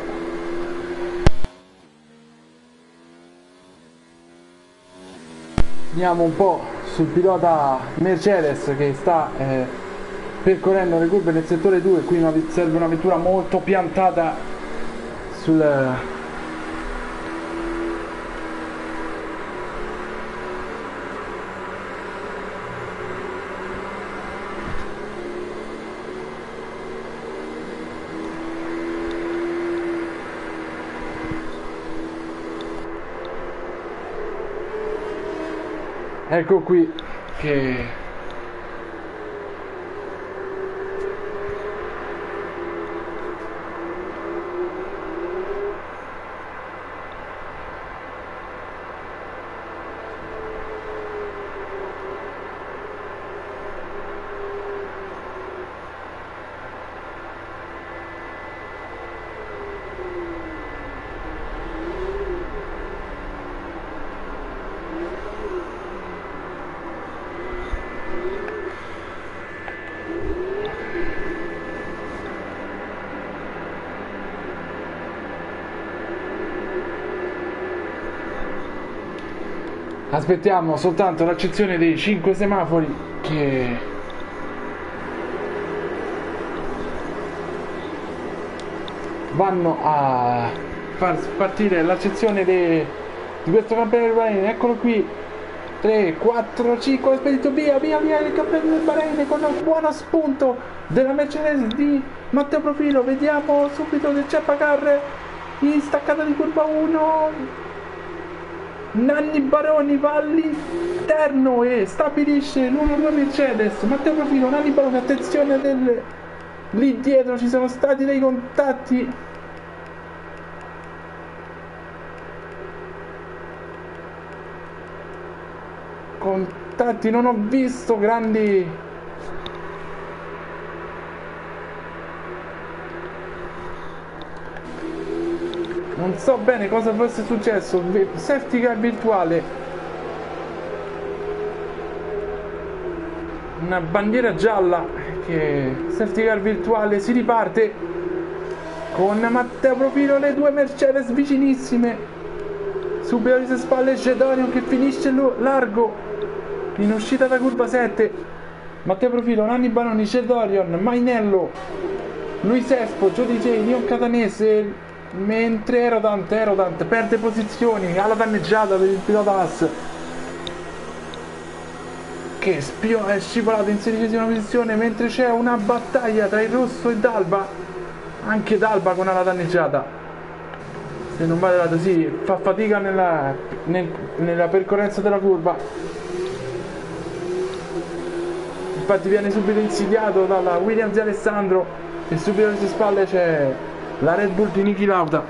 andiamo un po' sul pilota Mercedes che sta eh, percorrendo le curve nel settore due. Qui una, serve una vettura molto piantata sul ecco qui che aspettiamo soltanto l'accezione dei cinque semafori che vanno a far partire l'accezione de... di questo campione del Bahrain. Eccolo qui, tre, quattro, cinque, spedito via, via, via il campione del Bahrain con un buono spunto della Mercedes di Matteo Profilo. Vediamo subito del Ceppacar in staccata di curva uno. Nanni Baroni va all'interno e stabilisce l'uno due Mercedes. Matteo Profilo, Nanni Baroni, attenzione del... lì dietro ci sono stati dei contatti. Contatti, non ho visto grandi... non so bene cosa fosse successo. Safety car virtuale, una bandiera gialla, che safety car virtuale, si riparte con Matteo Profilo, le due Mercedes vicinissime, subito alle sue spalle Gedorion che finisce largo in uscita da curva sette. Matteo Profilo, Nanni Baroni, Gedorion, Mainello, Luis Espo, Jody J, Leon Catanese, mentre Erodant, Erodant perde posizioni alla danneggiata per il pilota Haas che spio- è scivolato in sedicesima posizione, mentre c'è una battaglia tra il rosso e D'Alba, anche D'Alba con alla danneggiata, se non vado errato, sì, fa fatica nella, nel, nella percorrenza della curva, infatti viene subito insidiato dalla Williams di Alessandro e subito alle sue spalle c'è la Red Bull di Niki Lauda.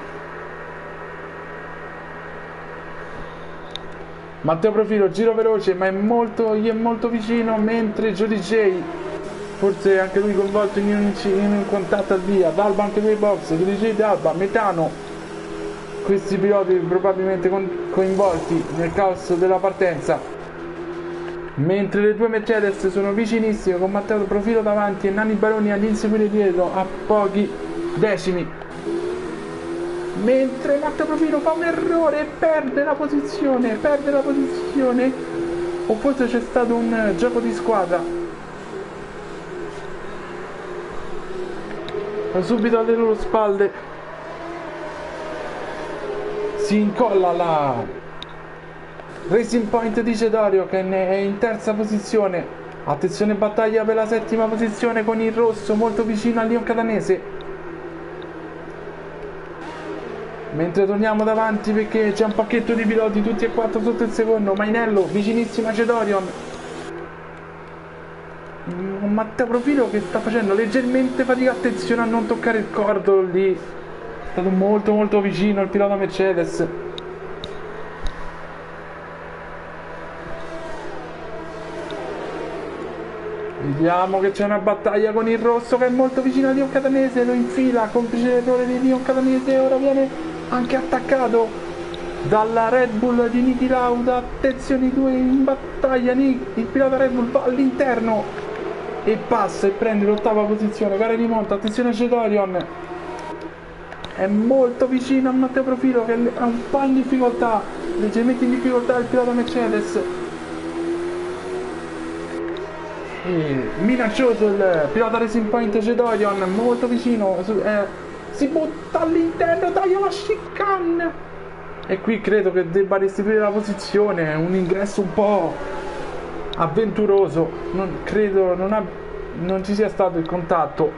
Matteo Profilo, giro veloce ma è molto, gli è molto vicino, mentre Jody J, forse anche lui coinvolto in un, in un contatto al via. D'Alba anche lui box, Jody J, D'Alba, Metano, questi piloti probabilmente con, coinvolti nel caos della partenza, mentre le due Mercedes sono vicinissime con Matteo Profilo davanti e Nanni Baroni ad inseguire dietro a pochi decimi, mentre Matteo Profilo fa un errore e perde la posizione, perde la posizione, o forse c'è stato un gioco di squadra. Subito alle loro spalle si incolla la Racing Point di Cedario che è in terza posizione. Attenzione, battaglia per la settima posizione con il rosso molto vicino al Leon Catanese. Mentre torniamo davanti perché c'è un pacchetto di piloti tutti e quattro sotto il secondo. Mainello vicinissimo a Cedorion. Un Matteo Profilo che sta facendo leggermente fatica, attenzione a non toccare il cordo lì, è stato molto molto vicino il pilota Mercedes. Vediamo che c'è una battaglia con il rosso che è molto vicino a Leon Catanese, lo infila, complice l'errore di Leon Catanese, ora viene anche attaccato dalla Red Bull di Niki Lauda. Attenzione, i due in battaglia, il pilota Red Bull va all'interno e passa e prende l'ottava posizione, gara di monta. Attenzione a Cedorion, è molto vicino a Matteo Profilo che ha un po' in difficoltà, leggermente in difficoltà il pilota Mercedes. E minaccioso il pilota Racing Point Cedorion, molto vicino, eh, si butta all'interno, taglia la chicane e qui credo che debba restituire la posizione. Un ingresso un po' avventuroso, non credo non, ha, non ci sia stato il contatto,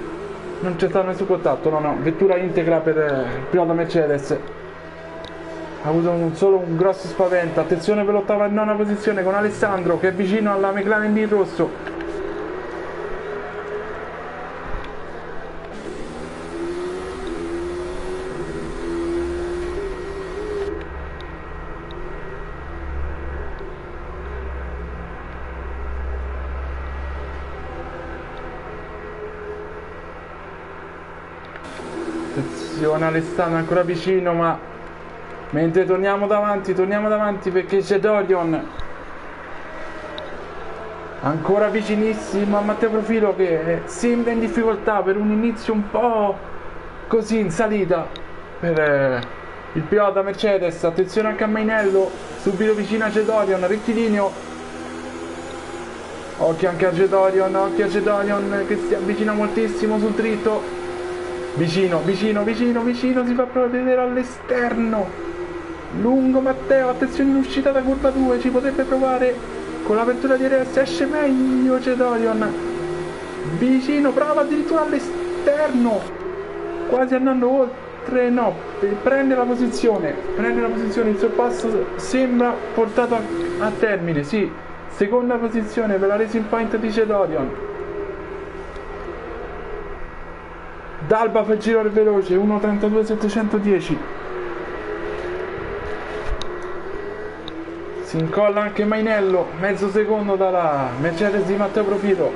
non c'è stato nessun contatto, no no, vettura integra per il pilota Mercedes. ha avuto un, solo un grosso spavento. Attenzione per l'ottava e nona posizione con Alessandro che è vicino alla McLaren di rosso. Attenzione Alessandro ancora vicino, ma mentre torniamo davanti, torniamo davanti perché c'è Dorion ancora vicinissimo a Matteo Profilo che sembra in difficoltà per un inizio un po' così in salita per eh, il pilota Mercedes. Attenzione anche a Mainello, subito vicino a Gedorion, rettilineo. Occhio anche a Gedorion, occhio a Gedorion che si avvicina moltissimo sul dritto. Vicino, vicino, vicino, vicino, si fa proprio vedere all'esterno. Lungo Matteo, attenzione in uscita da curva due, ci potrebbe provare con l'apertura di R S, esce meglio Gedorion. Vicino, prova addirittura all'esterno, quasi andando oltre, no, prende la posizione, prende la posizione, il sorpasso sembra portato a, a termine, sì, seconda posizione per la Racing Point di Gedorion. D'Alba fa il giro al veloce, uno trentadue settecentodieci. Si incolla anche Mainello, mezzo secondo dalla Mercedes di Matteo Profilo.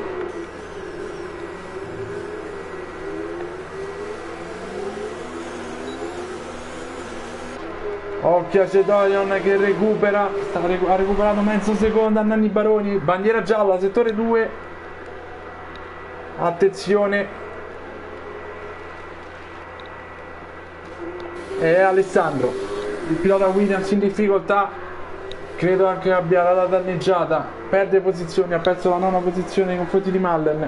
Occhio a Gedorion che recupera, sta, ha recuperato mezzo secondo a Nanni Baroni, bandiera gialla, settore due. Attenzione. E Alessandro, il pilota Williams in difficoltà, credo anche abbia la danneggiata, perde posizioni, ha perso la nona posizione nei confronti di Mullen.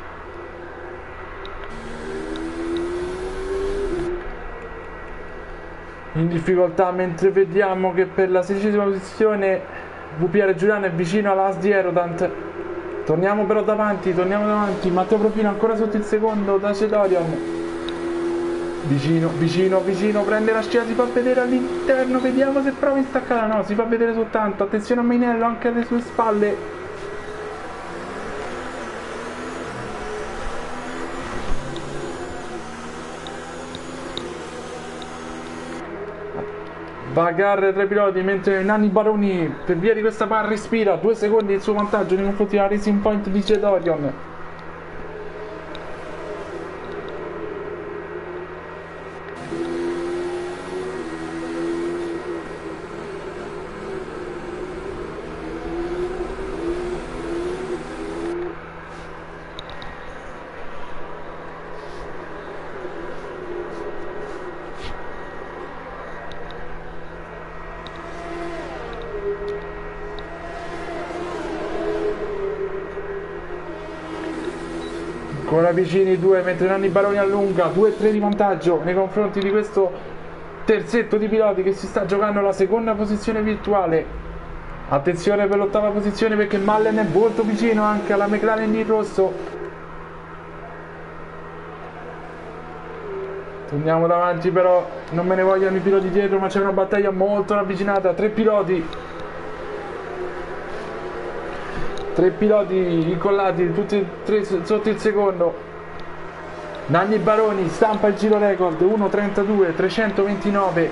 In difficoltà, mentre vediamo che per la sedicesima posizione V P R Giuliano è vicino all'As di Erodant. Torniamo però davanti, torniamo davanti, Matteo Profilo ancora sotto il secondo da Gedorion. Vicino, vicino, vicino, prende la scia, si fa vedere all'interno, vediamo se prova in staccata, no, si fa vedere soltanto, attenzione a Mainello anche alle sue spalle. Bagarre tra i piloti mentre Nanni Baroni per via di questa barra respira, due secondi il suo vantaggio nei confronti della Racing Point di Gedorion. Ancora vicini i due mentre Nanni Baroni allunga, due tre di vantaggio nei confronti di questo terzetto di piloti che si sta giocando la seconda posizione virtuale. Attenzione per l'ottava posizione perché Mullen è molto vicino anche alla McLaren di rosso. Torniamo davanti però, non me ne vogliono i piloti dietro, ma c'è una battaglia molto ravvicinata, tre piloti. Tre piloti incollati, tutti e tre sotto il secondo. Nanni Baroni stampa il giro record, uno trentadue trecentoventinove.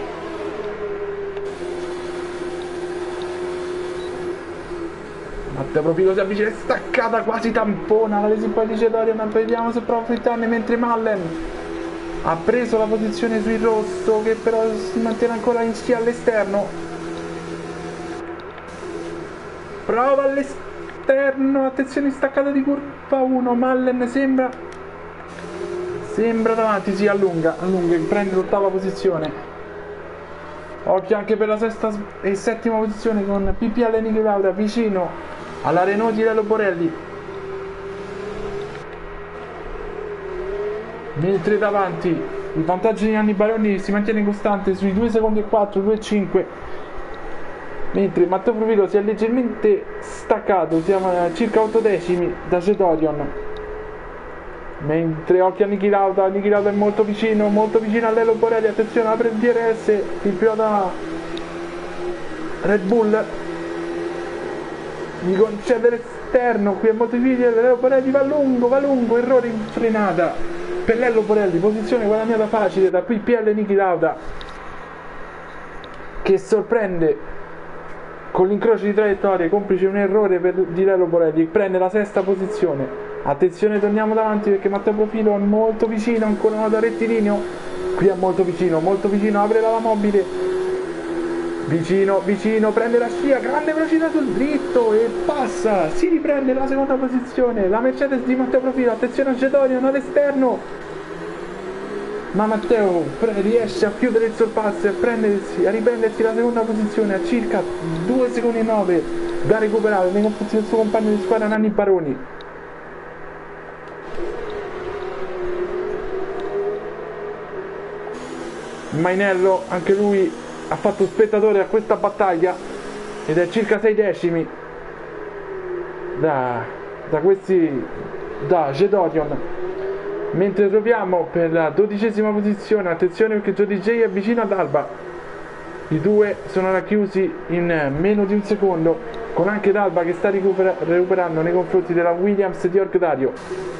Matteo Profilo si avvicina, è staccata, quasi tampona la Racing Point di Gedorion, vediamo se prova a frittarne mentre Mullen ha preso la posizione sul rosso che però si mantiene ancora in scia all'esterno. Prova all'esterno. Attenzione staccata di curva uno, Mullen sembra sembra davanti, si allunga, allunga, prende l'ottava posizione. Occhio anche per la sesta e settima posizione con P P L Niki Lauda vicino alla Renault di Lello Borelli. Mentre davanti il vantaggio di Nanni Baroni si mantiene costante sui due secondi e quattro, due e cinque. Mentre Matteo Profilo si è leggermente staccato, siamo a circa otto decimi da Gedorion. mentre occhio a Niki Lauda. Niki Lauda è molto vicino, molto vicino a Lello Borelli, attenzione, apre il D R S, il pilota Red Bull gli concede l'esterno, qui è molto difficile, Lello Borelli va lungo, va lungo, errore in frenata per Lello Borelli, posizione guadagnata facile da P P L Niki Lauda, che sorprende con l'incrocio di traiettorie, complice un errore per, di Lello Borelli, prende la sesta posizione. Attenzione, torniamo davanti perché Matteo Profilo è molto vicino, ancora una da rettilineo, qui è molto vicino, molto vicino, apre la mobile, vicino, vicino, prende la scia, grande velocità sul dritto e passa, si riprende la seconda posizione, la Mercedes di Matteo Profilo, attenzione a Gedorian all'esterno, ma Matteo riesce a chiudere il sorpasso e a, prendersi, a riprendersi la seconda posizione a circa due secondi e nove da recuperare nei confronti del suo compagno di squadra Nanni Baroni. Mainello, anche lui ha fatto spettatore a questa battaglia ed è circa sei decimi da, da questi da Gedorian, mentre troviamo per la dodicesima posizione, attenzione perché Jody J è vicino ad Alba, i due sono racchiusi in meno di un secondo, con anche D'Alba che sta recupera- recuperando nei confronti della Williams di Orgdario.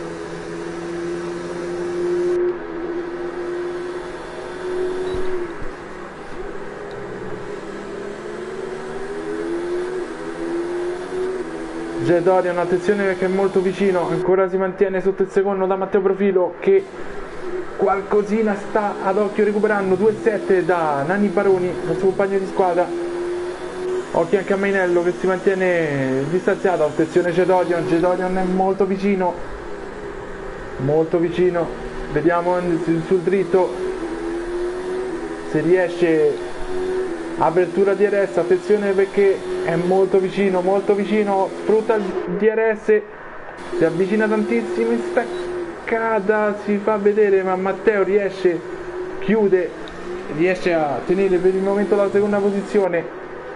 Gedorian, attenzione perché è molto vicino, ancora si mantiene sotto il secondo da Matteo Profilo che qualcosina sta ad occhio recuperando, due sette da Nanni Baroni, il suo compagno di squadra. Occhio anche a Mainello che si mantiene distanziato, attenzione Gedorian, Gedorian è molto vicino, molto vicino, vediamo sul dritto se riesce, apertura D R S, attenzione perché è molto vicino, molto vicino, sfrutta il D R S, si avvicina tantissimo, in staccata si fa vedere ma Matteo riesce, chiude, riesce a tenere per il momento la seconda posizione,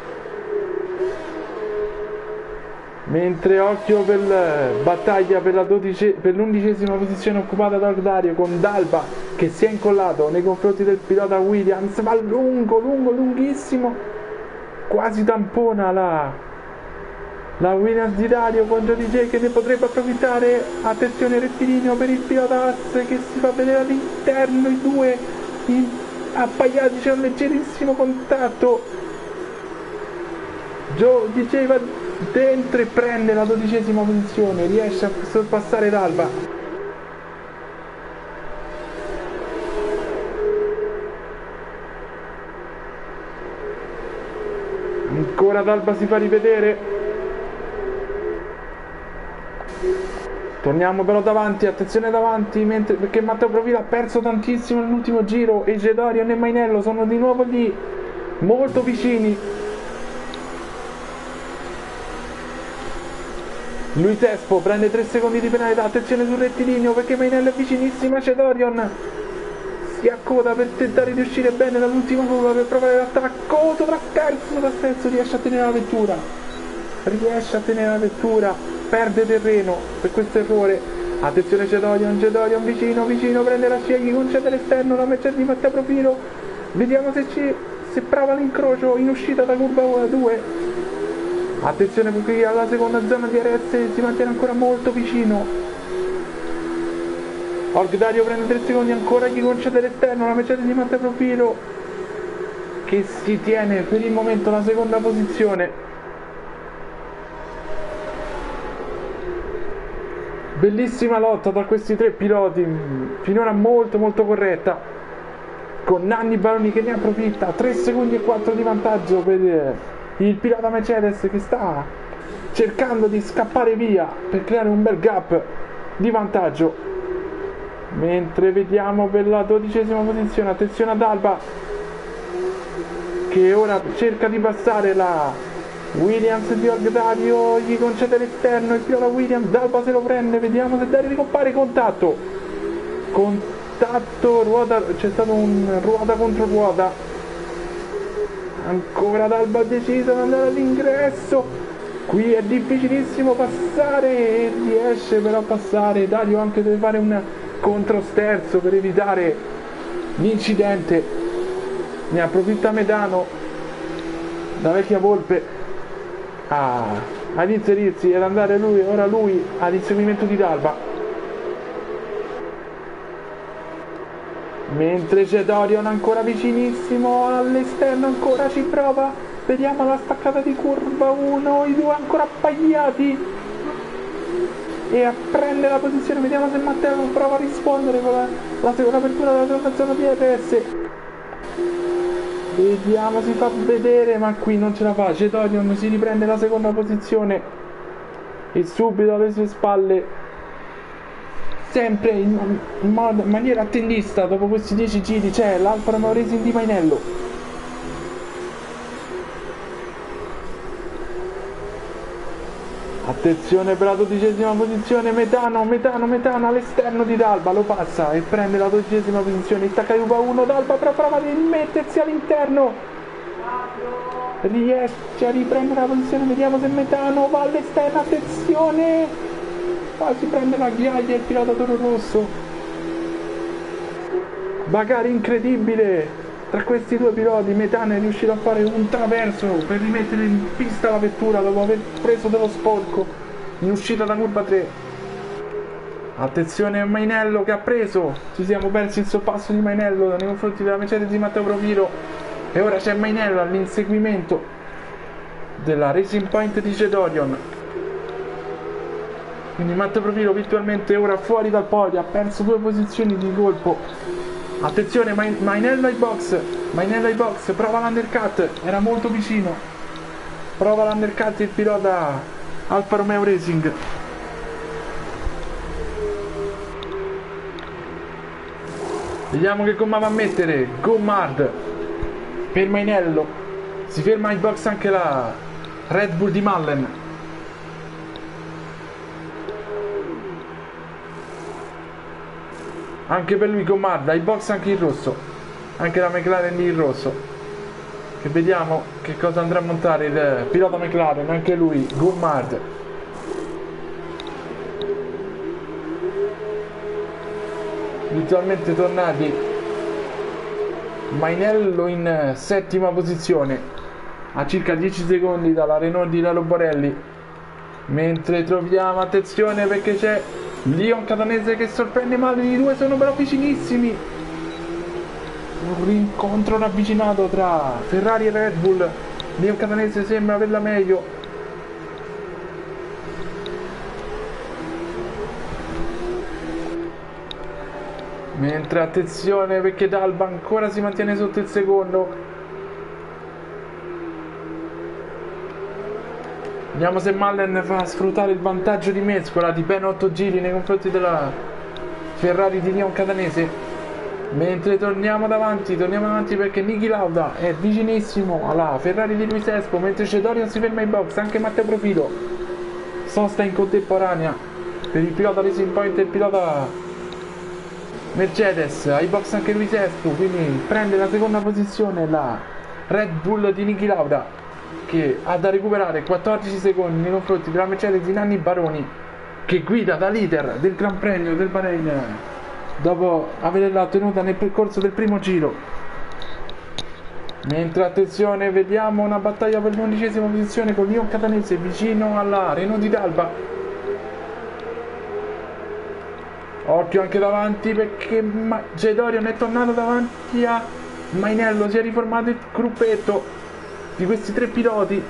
mentre occhio per la battaglia per, la dodice, per l'undicesima posizione occupata da Orgdario con D'Alba che si è incollato nei confronti del pilota Williams, va lungo, lungo, lunghissimo, quasi tampona la, la Williams di Dario con Jody J che ne potrebbe approfittare, attenzione rettilineo per il pilota Haas che si fa vedere all'interno, i due in, appaiati, c'è un leggerissimo contatto, Jody J va dentro e prende la dodicesima posizione, riesce a sorpassare D'Alba. Ancora D'Alba si fa rivedere, torniamo però davanti, attenzione davanti, mentre, perché Matteo Profilo ha perso tantissimo nell'ultimo giro e Gedorian e Mainello sono di nuovo lì, molto vicini. Luis Espo prende tre secondi di penalità, attenzione sul rettilineo perché Mainello è vicinissimo a Gedorian, si accoda per tentare di uscire bene dall'ultima curva per provare l'attacco, sopra terzo, da terzo riesce a tenere la vettura, riesce a tenere la vettura, perde terreno per questo errore, attenzione Gedorian, Gedorian vicino, vicino, prende la scia, gli concede l'esterno, la Mercedes di Matteo Profilo, vediamo se, ci, se prova l'incrocio in uscita da curva due. Attenzione perché alla seconda zona di R S si mantiene ancora molto vicino. Orgdario prende tre secondi ancora, gli concede l'esterno, la Mercedes di Matteo Profilo che si tiene per il momento la seconda posizione. Bellissima lotta tra questi tre piloti, finora molto molto corretta, con Nanni Baroni che ne approfitta, tre secondi e quattro di vantaggio per il pilota Mercedes che sta cercando di scappare via per creare un bel gap di vantaggio, mentre vediamo per la dodicesima posizione, attenzione ad Alba che ora cerca di passare la Williams di Orgdario, gli concede l'esterno, il pilota Williams, D'Alba se lo prende, vediamo se Dario ricompare, contatto contatto, ruota, c'è stato un ruota contro ruota, ancora D'Alba deciso ad andare all'ingresso, Qui è difficilissimo passare e riesce però a passare. Dario anche deve fare un controsterzo per evitare l'incidente. Ne approfitta Medano, la vecchia volpe, ah, ad inserirsi ed andare lui, ora lui all'inseguimento di Dalba. Mentre c'è Dorian ancora vicinissimo all'esterno, ancora ci prova. Vediamo la staccata di curva uno, i due ancora appaiati e a prendere la posizione. Vediamo se Matteo prova a rispondere con la, la seconda apertura della seconda zona D R S. Vediamo, si fa vedere, ma qui non ce la fa. Dorian si riprende la seconda posizione e subito alle sue spalle, sempre in, in, mod, in maniera attendista, dopo questi dieci giri c'è l'Alfa Romeo Racing di Mainello. Attenzione per la dodicesima posizione, Metano, Metano, Metano all'esterno di Dalba, lo passa e prende la dodicesima posizione, stacca Uva uno, Dalba però prova di mettersi all'interno, riesce a riprendere la posizione, vediamo se Metano va all'esterno, attenzione, quasi prende la ghiaia il pilota Toro Rosso, bagarre incredibile tra questi due piloti. Metano è riuscito a fare un traverso per rimettere in pista la vettura dopo aver preso dello sporco in uscita da curva tre. Attenzione a Mainello che ha preso, ci siamo persi il sorpasso di Mainello nei confronti della Mercedes di Matteo Profilo e ora c'è Mainello all'inseguimento della Racing Point di Dorian. Quindi Matteo Profilo virtualmente ora fuori dal podio, ha perso due posizioni di colpo. Attenzione, Mainello ai box, Mainello ai box, prova l'undercut, era molto vicino, prova l'undercut il pilota Alfa Romeo Racing. Vediamo che gomma va a mettere, Gommard per Mainello, si ferma ai box anche la Red Bull di Mullen. Anche per lui Gommard, ai box anche il rosso, anche la McLaren di il rosso, che vediamo che cosa andrà a montare il pilota McLaren, anche lui Gommard. Virtualmente tornati, Mainello in settima posizione a circa dieci secondi dalla Renault di Lalo Borelli, mentre troviamo, attenzione perché c'è Leon Catanese che sorprende male, i due sono però vicinissimi, un rincontro ravvicinato tra Ferrari e Red Bull. Leon Catanese sembra averla meglio, mentre attenzione perché Dalba ancora si mantiene sotto il secondo. Vediamo se Mullen fa sfruttare il vantaggio di mescola di ben otto giri nei confronti della Ferrari di Leon Catanese. Mentre torniamo davanti, torniamo davanti perché Niki Lauda è vicinissimo alla Ferrari di Luis Espo, mentre c'è Dorian si ferma in box, anche Matteo Profilo sosta in contemporanea per il pilota Racing Point e il pilota Mercedes, ai box anche Luis Espo, quindi prende la seconda posizione la Red Bull di Niki Lauda, che ha da recuperare quattordici secondi nei confronti della Mercedes di Nanni Baroni, che guida da leader del Gran Premio del Bahrain dopo averla ottenuta nel percorso del primo giro. Mentre attenzione, vediamo una battaglia per l'undicesima posizione con Leon Catanese vicino alla Renault di Dalba. Occhio anche davanti perché Dorian è tornato davanti a Mainello, si è riformato il gruppetto di questi tre piloti.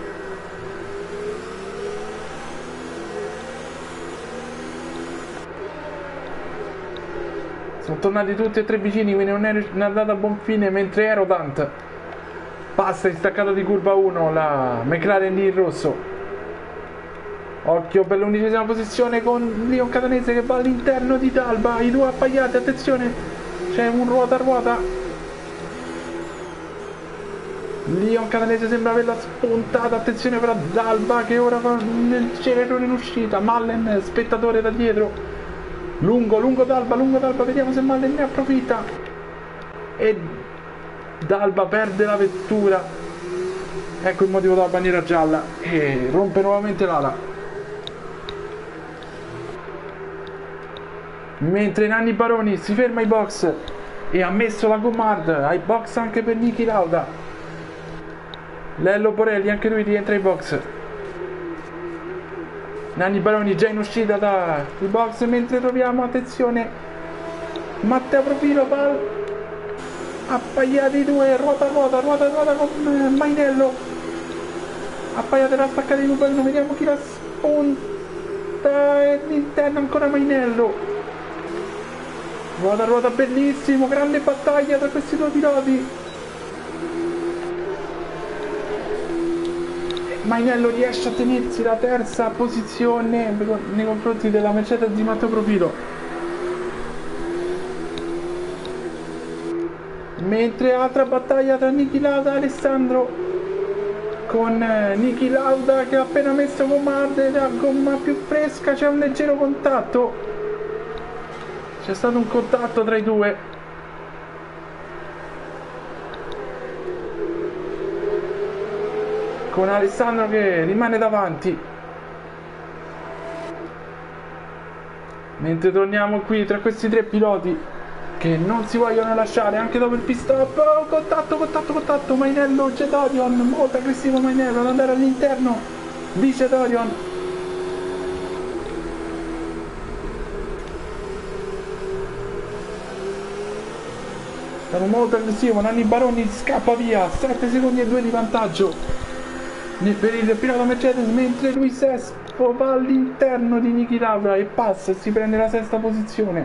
Sono tornati tutti e tre vicini, quindi non è andata a buon fine, mentre Aerodant passa in staccata di curva uno la McLaren di rosso. Occhio per l'undicesima posizione con Leon Catanese che va all'interno di Dalba, i due appaiati, attenzione, c'è un ruota a ruota. Leon Catanese sembra averla spuntata, attenzione per Dalba che ora fa un errore in uscita, Mullen spettatore da dietro, lungo, lungo Dalba, lungo Dalba, vediamo se Mullen ne approfitta e Dalba perde la vettura ecco il motivo della bandiera gialla, e rompe nuovamente l'ala. Mentre Nanni Baroni si ferma ai box e ha messo la gomma hard ai box anche per Niki Lauda. Lello Porelli anche lui rientra ai box. Nanni Baroni già in uscita dai box, mentre troviamo, attenzione, Matteo Profilo, pal appaiati due, ruota ruota ruota ruota con Mainello, appaiate la staccata di Lupano, vediamo chi la spunta, e all'interno ancora Mainello, ruota ruota, bellissimo, grande battaglia tra questi due piloti. Mainello riesce a tenersi la terza posizione nei confronti della Mercedes di Matteo Profilo, mentre altra battaglia tra Niki Lauda e Alessandro, con eh, Niki Lauda che ha appena messo gomma hard e la gomma più fresca. C'è un leggero contatto, c'è stato un contatto tra i due. Con Alessandro che rimane davanti. Mentre torniamo qui tra questi tre piloti che non si vogliono lasciare anche dopo il pit stop. Oh, contatto, contatto, contatto. Mainello, Cetorion, molto aggressivo Mainello ad andare all'interno di Cetorion. Sono molto aggressivo. Nanni Baroni scappa via, sette secondi e due di vantaggio per il pilota Mercedes, mentre Luis Espo va all'interno di Niki Lauda e passa e si prende la sesta posizione.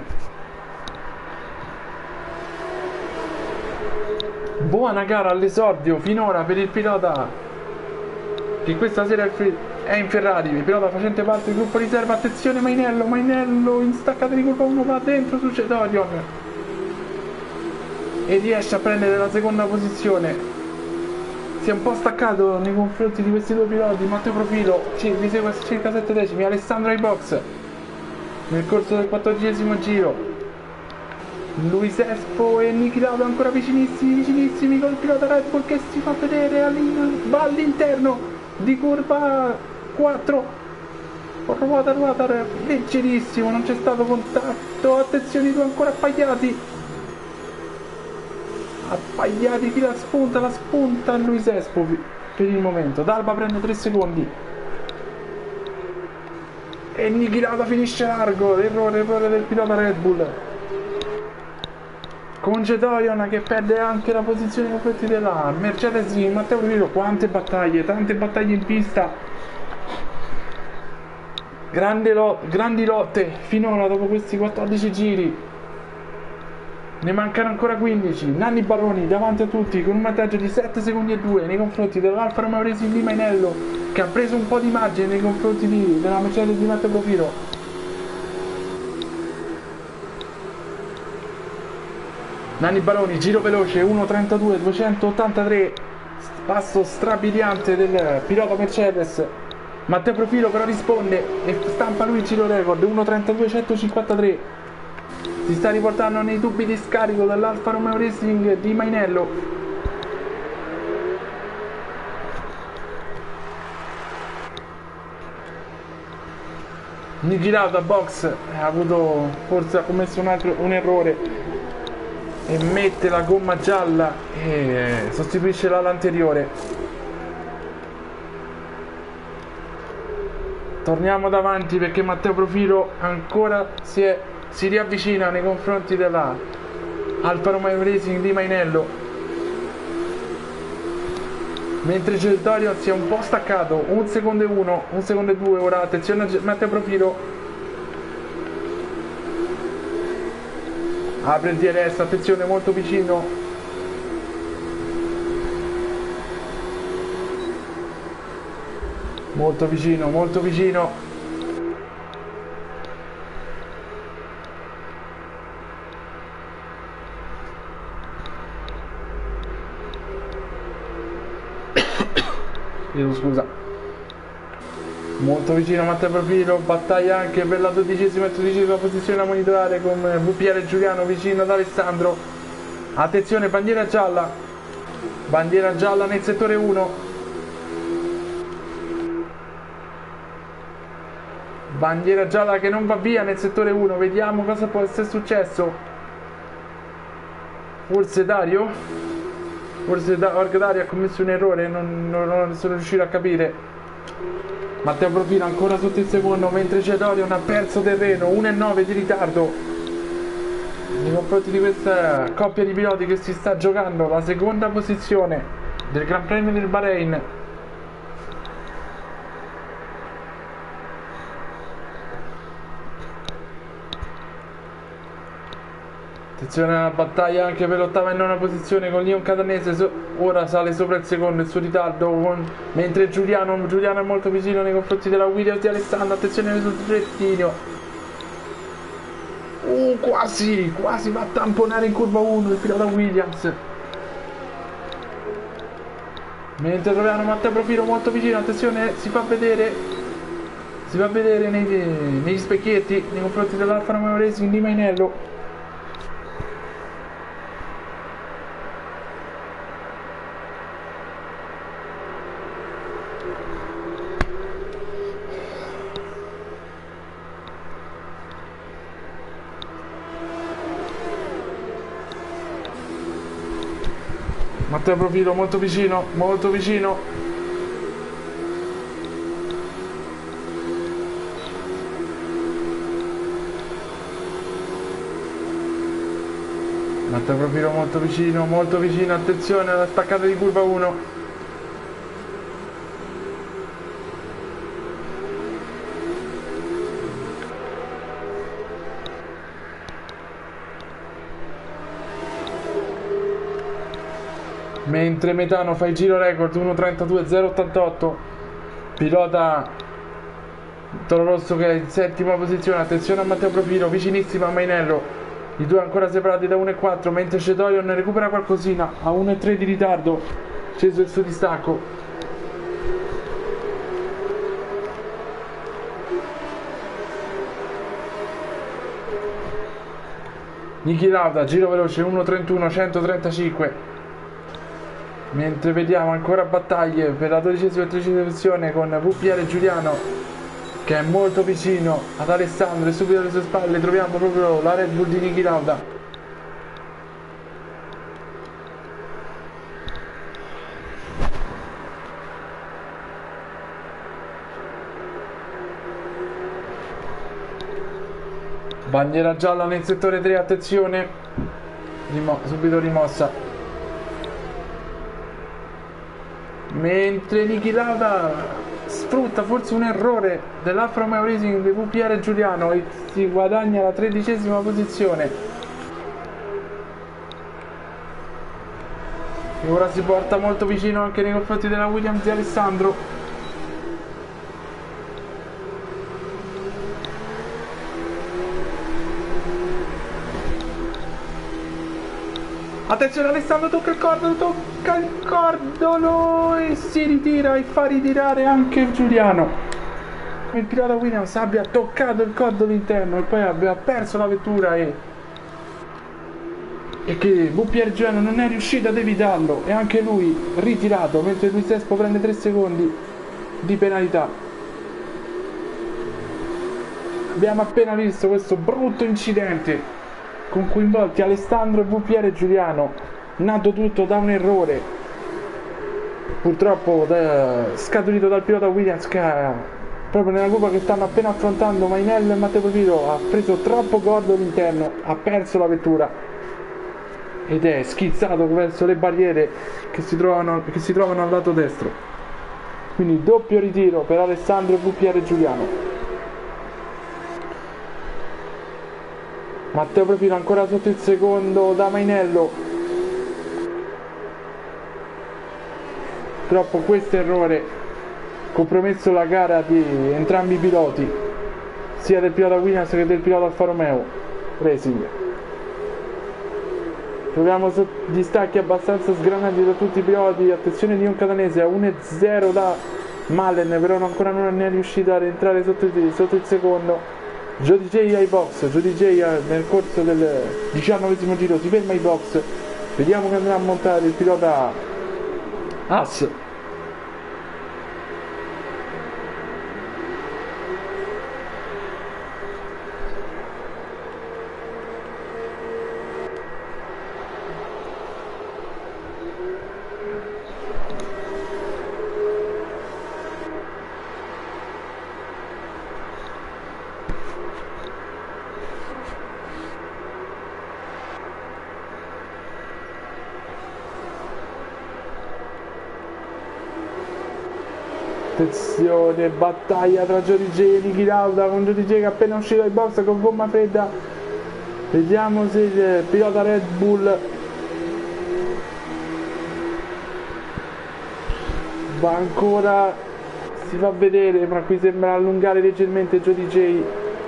Buona gara all'esordio finora per il pilota che questa sera è in Ferrari, il pilota facente parte del gruppo riserva. Attenzione Mainello, Mainello in staccata di curva uno va dentro su Cetorion e riesce a prendere la seconda posizione. Si è un po' staccato nei confronti di questi due piloti. Matteo Profilo vi segue a circa sette decimi. Alessandro ai box nel corso del quattordicesimo giro. Luis Espo e Niki Lauda ancora vicinissimi, vicinissimi col pilota Red Bull che si fa vedere, va all'interno di curva quattro. Ruota, ruota, leggerissimo, non c'è stato contatto. Attenzione, due ancora appaiati. Appaiati, chi la spunta? La spunta Luis Espo per il momento. D'Alba prende tre secondi e Niki Lauda finisce largo. Errore, errore del pilota Red Bull, con Cetorion che perde anche la posizione nei confronti della Mercedes di Matteo Profilo. Quante battaglie, tante battaglie in pista, grandi, lo grandi lotte finora dopo questi quattordici giri. Ne mancano ancora quindici. Nanni Baroni davanti a tutti con un vantaggio di sette secondi e due nei confronti dell'Alfa Romeo Racing di Mainello, che ha preso un po' di margine nei confronti di, della Mercedes di Matteo Profilo. Nanni Baroni, giro veloce, uno trentadue duecentottantatré, passo strabiliante del pilota Mercedes. Matteo Profilo però risponde e stampa lui il giro record, uno trentadue centocinquantatré. Si sta riportando nei tubi di scarico dall'Alfa Romeo Racing di Mainello. Niki Lauda box ha avuto, forse ha commesso un, altro, un errore e mette la gomma gialla e sostituisce l'ala anteriore. Torniamo davanti perché Matteo Profilo ancora si è si riavvicina nei confronti della Alfa Romeo Racing di Mainello, mentre Cetorion si è un po' staccato, un secondo e uno, un secondo e due ora. Attenzione a Matteo Profilo, apre il D R S, attenzione, molto vicino, molto vicino, molto vicino. Scusa, molto vicino Matteo Profilo, battaglia anche per la dodicesima e tredicesima posizione da monitorare con V P R Giuliano vicino ad Alessandro. Attenzione, bandiera gialla, bandiera gialla nel settore uno, Bandiera gialla che non va via nel settore uno. Vediamo cosa può essere successo. Forse Dario? Forse da Org Dario ha commesso un errore, non, non, non sono riuscito a capire. Matteo Profilo ancora sotto il secondo, mentre c'è Dorion ha perso terreno, uno e nove di ritardo nei confronti di questa coppia di piloti che si sta giocando la seconda posizione del Gran Premio del Bahrain. Attenzione alla battaglia anche per l'ottava e nona posizione con Leon Catanese, so ora sale sopra il secondo, il suo ritardo, con... mentre Giuliano, Giuliano è molto vicino nei confronti della Williams di Alessandro. Attenzione sul rettilineo, uh, quasi, quasi va a tamponare in curva uno il pilota Williams. Mentre troviamo Matteo Profilo molto vicino, attenzione, si fa vedere, si fa vedere nei, negli specchietti nei confronti dell'Alfa Romeo Racing di Mainello. Matteo Profilo molto vicino, molto vicino. Matteo Profilo molto vicino, molto vicino, attenzione alla staccata di curva uno. Mentre Metano fa il giro record uno trentadue zero ottantotto, pilota Toro Rosso che è in settima posizione. Attenzione a Matteo Profilo, vicinissimo a Mainello, i due ancora separati da uno e quattro, mentre Cetorion recupera qualcosina a uno e tre di ritardo, sceso il suo distacco. Niki Lauda, giro veloce uno trentuno centotrentacinque. Mentre vediamo ancora battaglie per la dodicesima e tredicesima posizione con V P R Giuliano che è molto vicino ad Alessandro e subito alle sue spalle troviamo proprio la Red Bull di Niki Lauda. Bandiera gialla nel settore tre, attenzione, Rimo- subito rimossa. Mentre Niki Lauda sfrutta forse un errore dell'Alfa Romeo Racing di V P R Giuliano e si guadagna la tredicesima posizione. E ora si porta molto vicino anche nei confronti della Williams di Alessandro. Attenzione Alessandro, tocca il cordolo, tocca il cordolo e si ritira e fa ritirare anche Giuliano. Il pilota Williams abbia toccato il cordolo interno e poi abbia perso la vettura e, e che V P R Giuliano non è riuscito ad evitarlo e anche lui ritirato, mentre Luis Espo prende tre secondi di penalità. Abbiamo appena visto questo brutto incidente con coinvolti Alessandro e V P R Giuliano, nato tutto da un errore purtroppo da, scaturito dal pilota Williams che ha, proprio nella curva che stanno appena affrontando Mainello e Matteo Profilo, ha preso troppo cordo all'interno, ha perso la vettura ed è schizzato verso le barriere che si trovano, che si trovano al lato destro. Quindi doppio ritiro per Alessandro e V P R Giuliano. Matteo Profilo ancora sotto il secondo da Mainello. Purtroppo questo errore compromesso la gara di entrambi i piloti, sia del pilota Williams che del pilota Alfa Romeo Racing. Troviamo distacchi abbastanza sgranati da tutti i piloti. Attenzione di un catanese a uno e zero da Mullen, però ancora non è riuscito a rientrare sotto il, sotto il secondo. Joe D J ai box, Joe D J nel corso del diciannovesimo giro si ferma ai box, vediamo che andrà a montare il pilota Haas. Attenzione, battaglia tra Jody J e Niki Lauda, con Jody J che è appena uscito dai box con gomma fredda. Vediamo se il pilota Red Bull va ancora, si fa vedere, ma qui sembra allungare leggermente Jody J.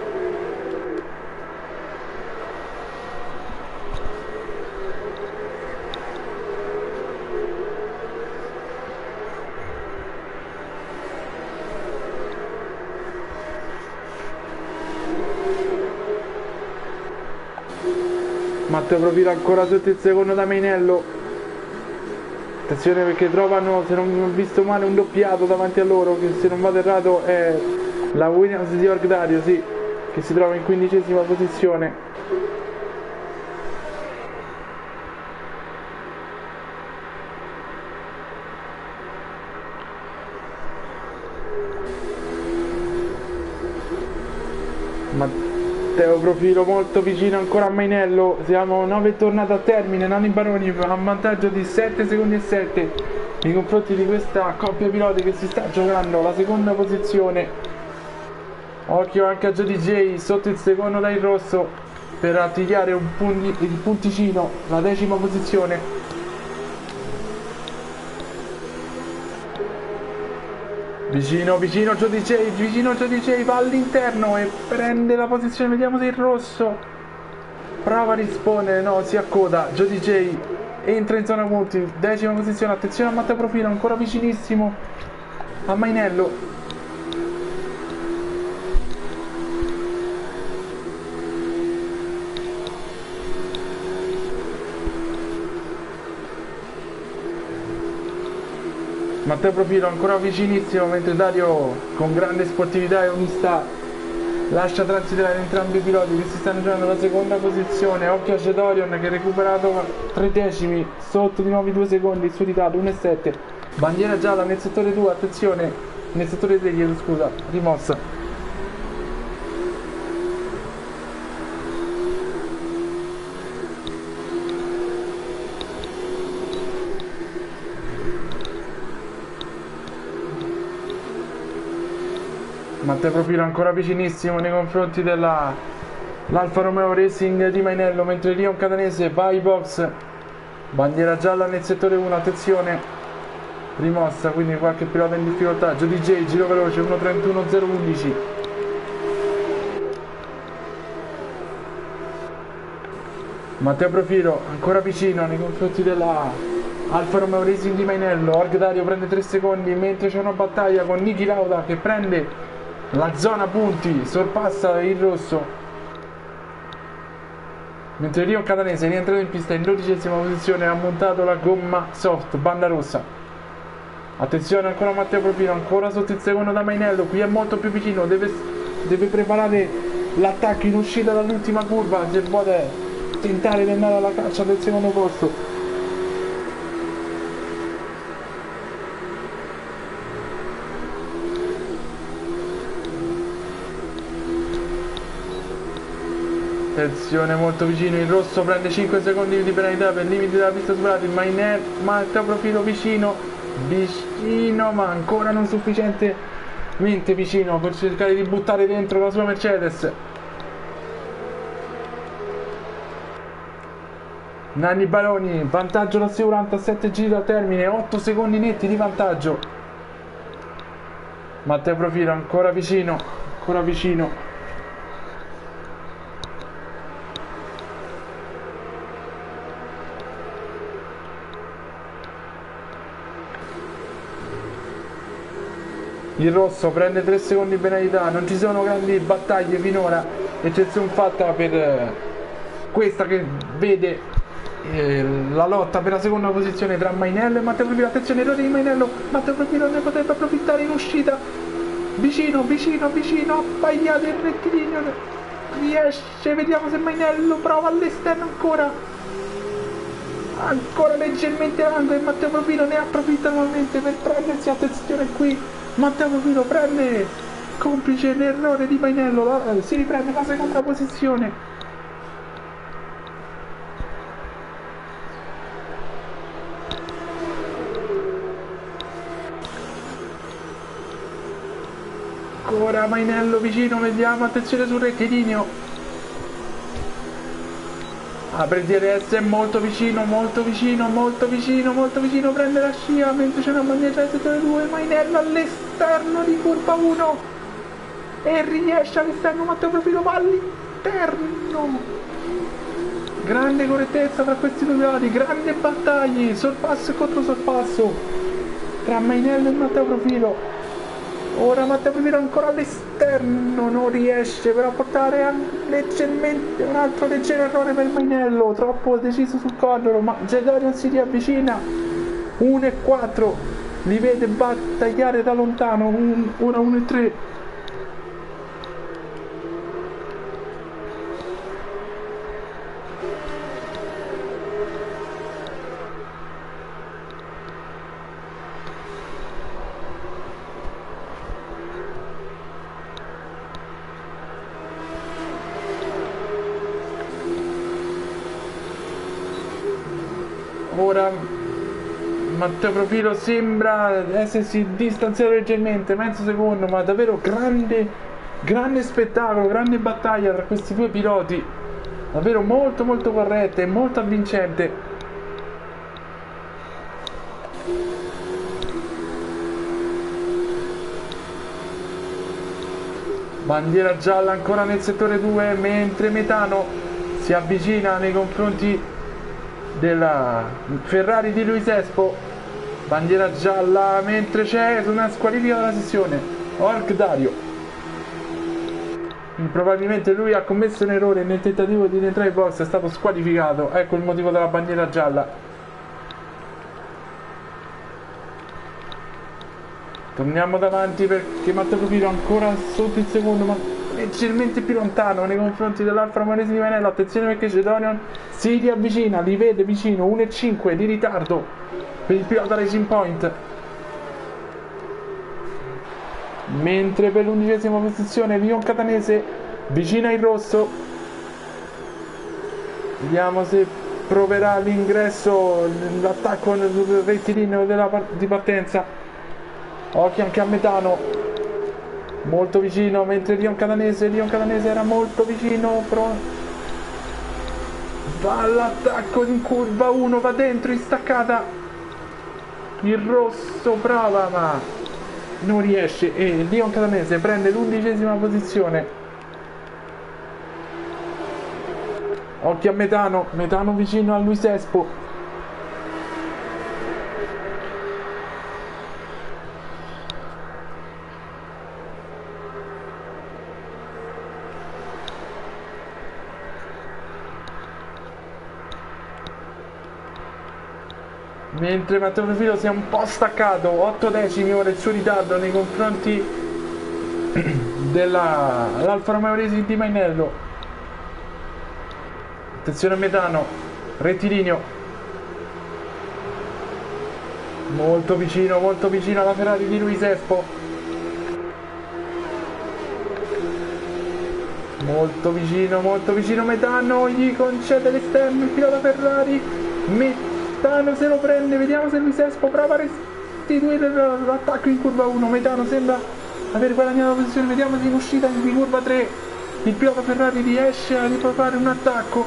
Matteo Profilo ancora sotto il secondo da Mainello. Attenzione perché trovano, se non ho visto male, un doppiato davanti a loro, che se non vado errato è la Williams di Orgdario, sì, che si trova in quindicesima posizione. Matteo Profilo molto vicino ancora a Mainello, siamo nove tornate a termine, Nanni Baroni ha un vantaggio di sette secondi e sette nei confronti di questa coppia piloti che si sta giocando la seconda posizione. Occhio anche a Jody J sotto il secondo dal rosso per attigliare un punti, il punticino, la decima posizione. Vicino, vicino Jody J, vicino Jody J, va all'interno e prende la posizione, vediamo se il rosso prova a rispondere, no, si accoda, Jody J entra in zona punti, decima posizione, attenzione a Matteo Profilo, ancora vicinissimo a Mainello. Matteo Profilo ancora vicinissimo, mentre Dario con grande sportività e onestà lascia transitare entrambi i piloti che si stanno giocando la seconda posizione. Occhio a Cetorion che ha recuperato tre decimi sotto di nuovi due secondi, il suo ritardo uno e sette. Bandiera gialla nel settore due, attenzione, nel settore tre, chiedo scusa, rimossa. Matteo Profilo ancora vicinissimo nei confronti della l'Alfa Romeo Racing di Mainello, mentre Leon Catanese va ai box. Bandiera gialla nel settore uno, attenzione, rimossa, quindi qualche pilota in difficoltà. Jody J, giro veloce, uno trentuno zero undici. Matteo Profilo ancora vicino nei confronti della Alfa Romeo Racing di Mainello. Orgdario prende tre secondi, mentre c'è una battaglia con Niki Lauda che prende la zona punti, sorpassa il rosso, mentre Leon Catanese è rientrato in pista in dodicesima posizione, ha montato la gomma soft, banda rossa. Attenzione ancora Matteo Profilo, ancora sotto il secondo da Mainello, qui è molto più vicino, deve, deve preparare l'attacco in uscita dall'ultima curva se vuole tentare di andare alla caccia del secondo posto. Attenzione, molto vicino, il rosso prende cinque secondi di penalità per limiti della pista superati. Mainello, Matteo Profilo vicino, vicino ma ancora non sufficientemente vicino per cercare di buttare dentro la sua Mercedes. Nanni Baroni, vantaggio rassicurante a sette giri dal termine, otto secondi netti di vantaggio. Matteo Profilo ancora vicino, ancora vicino. Il rosso prende tre secondi di penalità, non ci sono grandi battaglie finora, eccezione fatta per eh, questa che vede eh, la lotta per la seconda posizione tra Mainello e Matteo Profilo. Attenzione, errore di Mainello, Matteo Profilo ne potrebbe approfittare in uscita, vicino, vicino, vicino, appaiato il rettilineo, riesce, vediamo se Mainello prova all'esterno ancora, ancora leggermente largo e Matteo Profilo ne approfitta nuovamente per prendersi, attenzione qui, Matteo Profilo prende, complice l'errore di Mainello, si riprende la seconda posizione. Ora Mainello vicino, vediamo, attenzione sul rettilineo. Apre il D R S, molto vicino, molto vicino, molto vicino, molto vicino, prende la scia mentre c'è una bagnetta del settore due, Mainello all'esterno di curva uno e riesce all'esterno, Matteo Profilo va all'interno. Grande correttezza tra questi due piloti, grandi battaglie, sorpasso e contro sorpasso tra Mainello e Matteo Profilo. Ora Matteo Profilo ancora all'esterno, non riesce però a portare a leggermente un altro leggero errore per Mainello, troppo deciso sul cornero, ma Gedorian si riavvicina, uno e quattro, li vede battagliare da lontano, un, ora uno e tre. Ora Matteo Profilo sembra essersi distanziato leggermente, mezzo secondo, ma davvero grande, grande spettacolo, grande battaglia tra questi due piloti, davvero molto molto corretta e molto avvincente. Bandiera gialla ancora nel settore due, mentre Metano si avvicina nei confronti della Ferrari di Luis Espo. Bandiera gialla mentre c'è una squalifica della sessione. Orc Dario, probabilmente lui ha commesso un errore nel tentativo di rientrare in box, è stato squalificato, ecco il motivo della bandiera gialla. Torniamo davanti perché Matteo Profilo è ancora sotto il secondo, ma leggermente più lontano nei confronti dell'Alfa Romeo di Mainello. Attenzione perché Gedorian si riavvicina, li vede vicino, uno e cinque di ritardo per il pilota Racing Point, mentre per l'undicesima posizione Vion Catanese vicina il rosso. Vediamo se proverà l'ingresso, l'attacco nel rettilineo della part- di partenza. Occhio anche a Metano, molto vicino, mentre Vion Catanese Vion Catanese era molto vicino, però va all'attacco in curva uno, va dentro in staccata il rosso, brava, ma non riesce e Vion Catanese prende l'undicesima posizione. Occhio a Metano, Metano vicino a Luis Espo. Mentre Matteo Profilo si è un po' staccato, otto decimi ora il suo ritardo nei confronti dell'Alfa Romeo Racing di Mainello. Attenzione a Metano, rettilineo, molto vicino, molto vicino alla Ferrari di Luis Espo, molto vicino, molto vicino Metano, gli concede l'esterno il pilota Ferrari. Metano Metano se lo prende, vediamo se Luis Espo prova a restituire l'attacco in curva uno. Metano sembra aver guadagnato la posizione, vediamo se in uscita di curva tre il pilota Ferrari riesce a riprovare un attacco.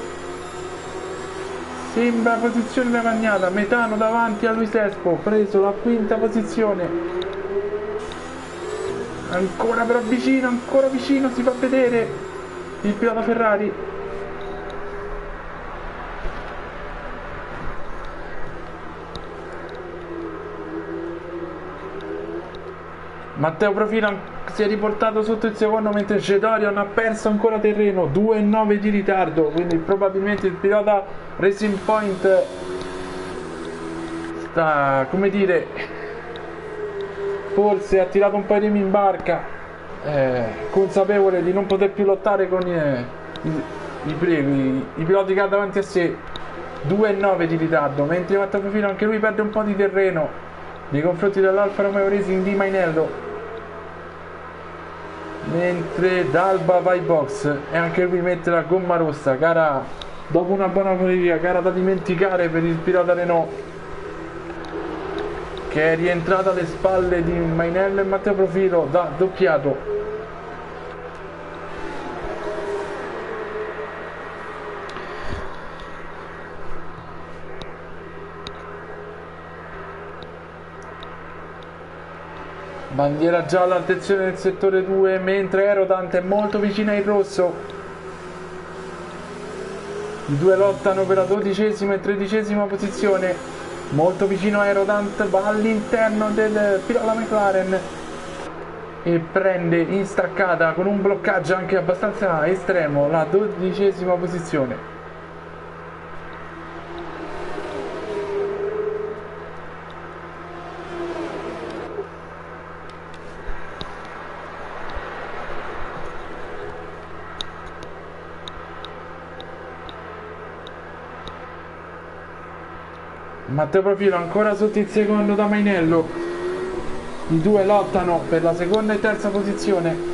Sembra posizione guadagnata, Metano davanti a Luis Espo, preso la quinta posizione. Ancora però vicino, ancora vicino, si fa vedere il pilota Ferrari. Matteo Profilo si è riportato sotto il secondo, mentre Gedorian ha perso ancora terreno, due e nove di ritardo, quindi probabilmente il pilota Racing Point sta, come dire, forse ha tirato un po' i remi in barca, eh, consapevole di non poter più lottare con i, i, i, i, i piloti che ha davanti a sé. Due e nove di ritardo, mentre Matteo Profilo anche lui perde un po' di terreno nei confronti dell'Alfa Romeo Racing di Mainello, mentre D'Alba va in box e anche lui mette la gomma rossa, gara dopo una buona qualifica, gara da dimenticare per il pilota Renault, che è rientrato alle spalle di Mainello e Matteo Profilo da doppiato. Bandiera gialla, attenzione nel settore due, mentre Aerodant è molto vicina al rosso. I due lottano per la dodicesima e tredicesima posizione. Molto vicino a Aerodant, va all'interno del pilota McLaren e prende in staccata con un bloccaggio anche abbastanza estremo la dodicesima posizione. Matteo Profilo ancora sotto il secondo da Mainello. I due lottano per la seconda e terza posizione.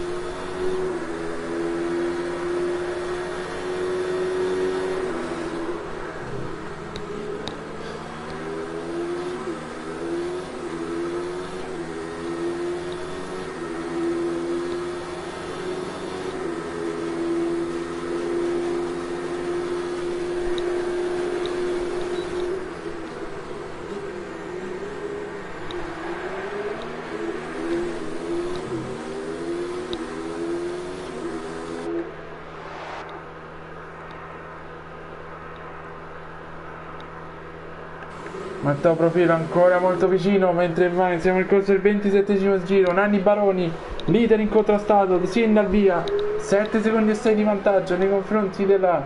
Matteo Profilo ancora molto vicino, mentre siamo nel corso del ventisettesimo giro. Nanni Baroni, leader incontrastato sin dal via, sette secondi e sei di vantaggio nei confronti della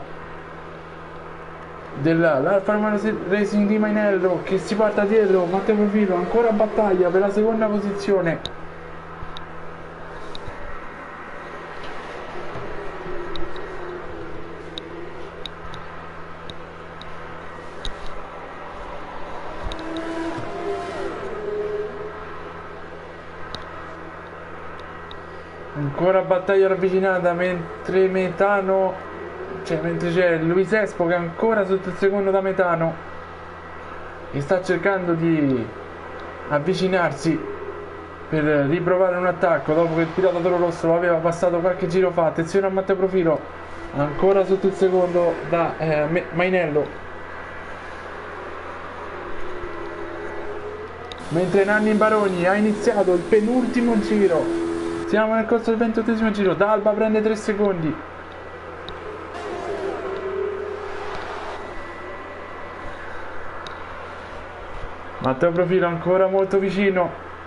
dell'Alfa Romeo Racing di Mainello, che si porta dietro Matteo Profilo, ancora a battaglia per la seconda posizione. Ancora battaglia ravvicinata, mentre Metano, cioè mentre c'è Luis Espo che è ancora sotto il secondo da Metano e sta cercando di avvicinarsi per riprovare un attacco dopo che il pilota Toro Rosso lo aveva passato qualche giro fa. Attenzione a Matteo Profilo, ancora sotto il secondo da eh, Mainello, mentre Nanni Baroni ha iniziato il penultimo giro. Siamo nel corso del ventottesimo giro. D'Alba prende tre secondi. Matteo Profilo ancora molto vicino.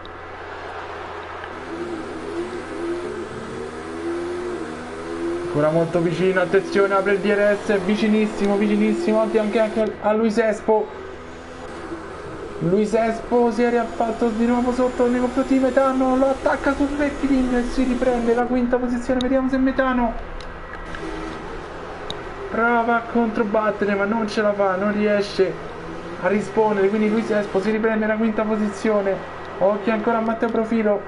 Ancora molto vicino. Attenzione, apre il D R S. Vicinissimo, vicinissimo. Anche, anche a Luis Espo. Luis Espo si è riaffatto di nuovo sotto nei confronti di Metano, lo attacca sul rettilineo e si riprende la quinta posizione. Vediamo se Metano prova a controbattere ma non ce la fa, non riesce a rispondere, quindi Luis Espo si riprende la quinta posizione. Occhio ancora a Matteo Profilo.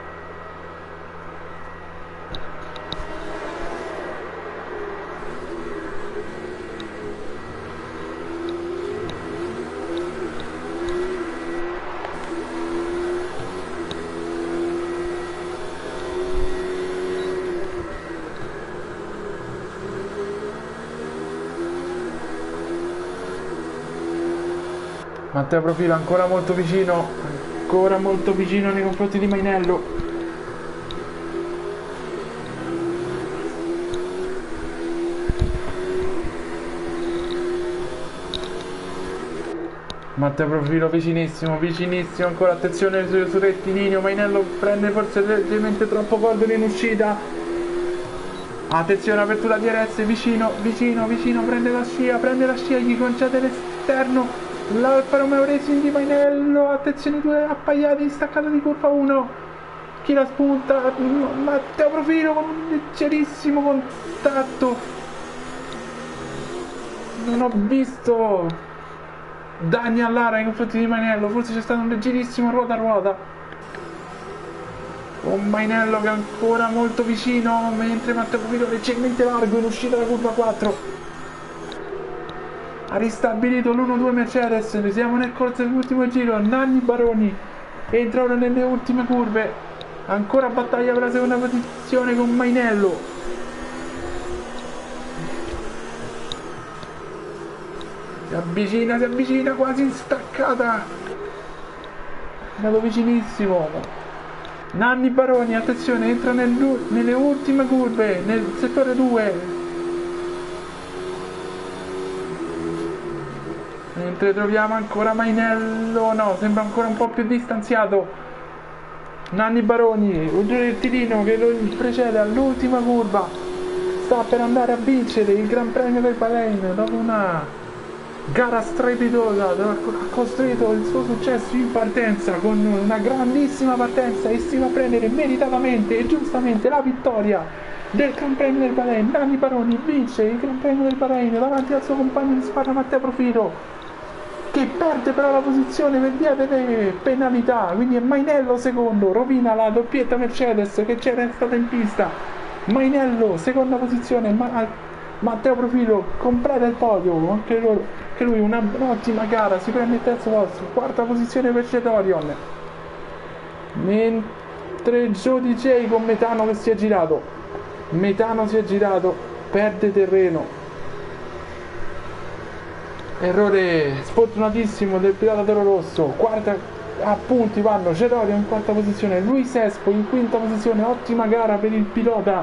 Matteo Profilo ancora molto vicino, ancora molto vicino nei confronti di Mainello. Matteo Profilo vicinissimo, vicinissimo, ancora attenzione sul, sul rettilineo. Mainello prende forse leggermente troppo cordo in uscita. Attenzione, apertura di R S, vicino, vicino, vicino, prende la scia, prende la scia, gli concede l'esterno. L'Alfa Romeo Racing di Mainello, attenzione, due appaiati in staccata di curva uno. Chi la spunta? Matteo Profilo con un leggerissimo contatto. Non ho visto danni all'ara nei confronti di Mainello, forse c'è stato un leggerissimo ruota a ruota. Con Mainello che è ancora molto vicino, mentre Matteo Profilo leggermente largo in uscita da curva quattro. Ha ristabilito l'uno due Mercedes. Siamo nel corso dell'ultimo giro. Nanni Baroni entra ora nelle ultime curve. Ancora battaglia per la seconda posizione con Mainello. Si avvicina, si avvicina quasi in staccata. È andato vicinissimo. Nanni Baroni, attenzione, entra nel, nelle ultime curve, nel settore due. Mentre troviamo ancora Mainello, no, sembra ancora un po' più distanziato. Nanni Baroni, un rettilino che lo precede all'ultima curva, sta per andare a vincere il Gran Premio del Bahrain dopo una gara strepitosa, ha costruito il suo successo in partenza con una grandissima partenza e si va a prendere meritatamente e giustamente la vittoria del Gran Premio del Bahrain. Nanni Baroni vince il Gran Premio del Bahrain davanti al suo compagno di squadra Matteo Profilo, che perde però la posizione per via delle penalità, quindi è Mainello secondo, rovina la doppietta Mercedes che c'era stata in pista. Mainello seconda posizione, ma Matteo Profilo completa il podio, anche, loro, anche lui una, un'ottima gara, si prende il terzo posto, quarta posizione per Cetorion, mentre Joe D J con Metano che si è girato, Metano si è girato, perde terreno. Errore sfortunatissimo del pilota Toro Rosso, quarta a punti vanno Cerorio in quarta posizione, Luis Espo in quinta posizione, ottima gara per il pilota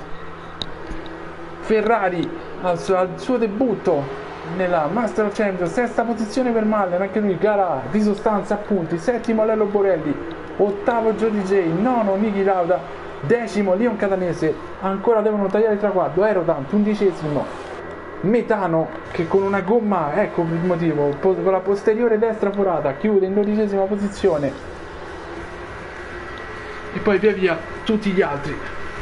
Ferrari al suo, al suo debutto nella Master of Champions, sesta posizione per Mallen, anche lui gara di sostanza a punti, settimo Lello Borelli, ottavo Joe D J, nono Niki Lauda, decimo Leon Catanese, ancora devono tagliare il traguardo, Aerotant, undicesimo Metano che con una gomma, ecco il motivo, con la posteriore destra forata chiude in dodicesima posizione e poi via via tutti gli altri.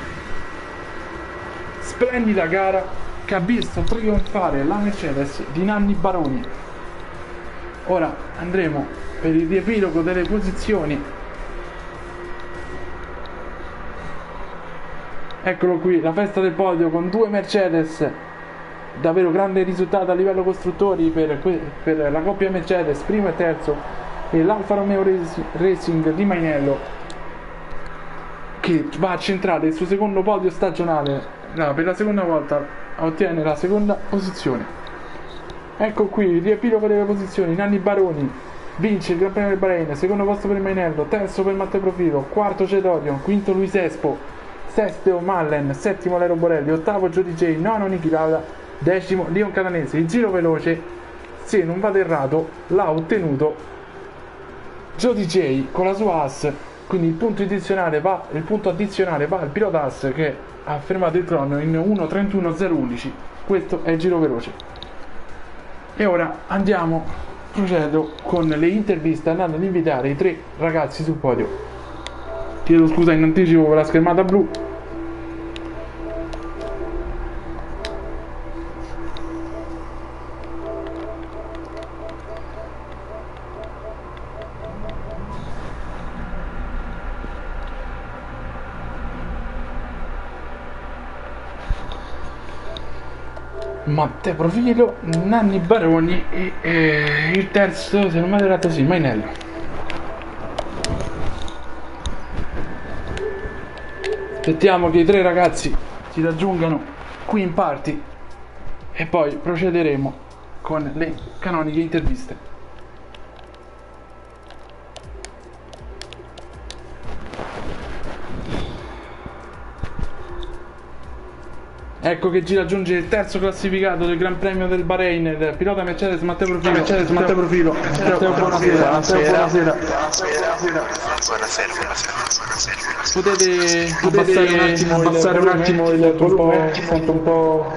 Splendida gara che ha visto trionfare la Mercedes di Nanni Baroni. Ora andremo per il riepilogo delle posizioni. Eccolo qui, la festa del podio con due Mercedes, davvero grande risultato a livello costruttori per, per la coppia Mercedes, primo e terzo, e l'Alfa Romeo Racing di Mainello che va a centrare il suo secondo podio stagionale, no, per la seconda volta ottiene la seconda posizione. Ecco qui il riepilogo delle posizioni. Nanni Baroni vince il Gran Premio del Bahrain, secondo posto per Mainello, terzo per Matteo Profilo, quarto Cetorion, quinto Luis Espo, sesto Mallen, settimo Lero Borelli, ottavo Joe D J, nono Niki Lauda, decimo Leon Catanese. Il giro veloce, se non vado errato, l'ha ottenuto Joe D J con la sua Haas, quindi il punto addizionale va, il punto addizionale va al pilota Haas che ha fermato il crono in uno trentuno zero undici. Questo è il giro veloce. E ora andiamo, procedo con le interviste andando ad invitare i tre ragazzi sul podio. Chiedo scusa in anticipo per la schermata blu. Matteo Profilo, Nanni Baroni e, e il terzo, se non mi ha errato, sì, Mainello. Aspettiamo che i tre ragazzi ci raggiungano qui in party e poi procederemo con le canoniche interviste. Ecco che ci raggiunge il terzo classificato del Gran Premio del Bahrain, il pilota Mercedes Matteo Profilo. Mercedes Matteo Profilo. Matteo, buonasera. Matteo, buonasera. Buonasera, buonasera. Potete, potete abbassare un attimo, abbassare un attimo il volume, sento un po'.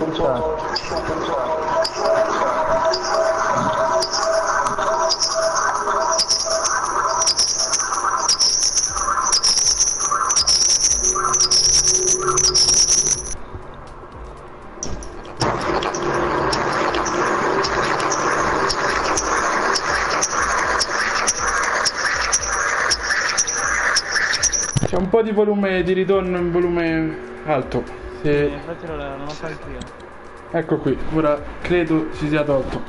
C'è un po' di volume di ritorno in volume alto. Se... Sì, infatti non ho fatto io. Ecco qui, ora credo ci sia tolto.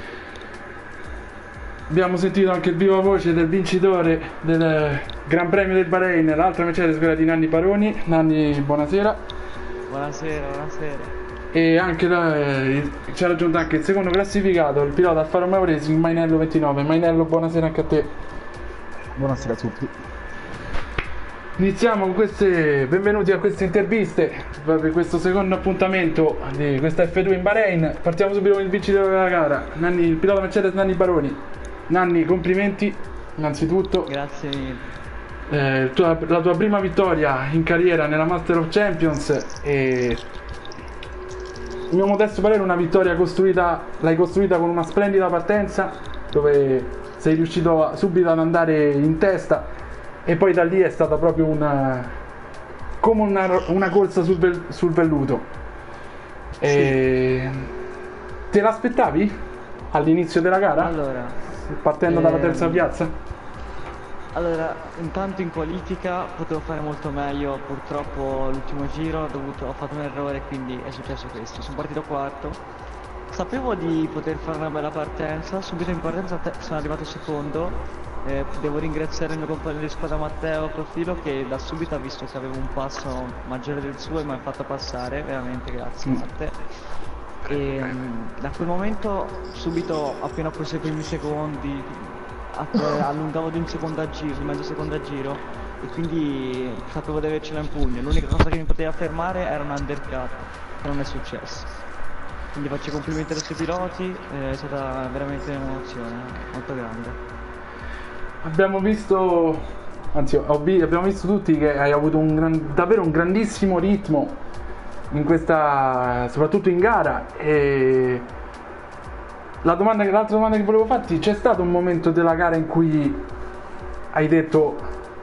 Abbiamo sentito anche il viva voce del vincitore del Gran Premio del Bahrain, l'altra Mercedes, quella di Nanni Baroni. Nanni, buonasera. Buonasera, buonasera. E anche la, eh, ci ha raggiunto anche il secondo classificato, il pilota Alfa Romeo Racing, Mainello ventinove. Mainello, buonasera anche a te. Buonasera a tutti. Iniziamo con queste, benvenuti a queste interviste per questo secondo appuntamento di questa F due in Bahrain. Partiamo subito con il vincitore della gara, Nanni, il pilota Mercedes Nanni Baroni. Nanni, complimenti innanzitutto. Grazie mille. Eh, tua, la tua prima vittoria in carriera nella Master of Champions e il mio modesto parere una vittoria costruita, l'hai costruita con una splendida partenza dove sei riuscito a, subito ad andare in testa. E poi da lì è stata proprio una come una, una corsa sul, vel, sul velluto. E... te l'aspettavi all'inizio della gara? Allora, partendo ehm... dalla terza piazza? Allora, intanto in qualifica potevo fare molto meglio, purtroppo l'ultimo giro ho, dovuto, ho fatto un errore, quindi è successo questo. Sono partito quarto, sapevo di poter fare una bella partenza, subito in partenza sono arrivato secondo. Eh, devo ringraziare il mio compagno di squadra Matteo Profilo che da subito ha visto che avevo un passo maggiore del suo e mi ha fatto passare, veramente grazie Matteo. E mh, da quel momento subito appena ho preso i primi secondi a, eh, allungavo di un secondo a giro, di mezzo secondo a giro e quindi sapevo di avercela in pugno. L'unica cosa che mi poteva fermare era un undercut, che non è successo. Quindi faccio i complimenti ai suoi piloti, eh, è stata veramente un'emozione molto grande. Abbiamo visto, anzi ho vi, abbiamo visto tutti che hai avuto un gran, davvero un grandissimo ritmo in questa, soprattutto in gara. E la domanda, l'altra domanda che volevo farti, c'è stato un momento della gara in cui hai detto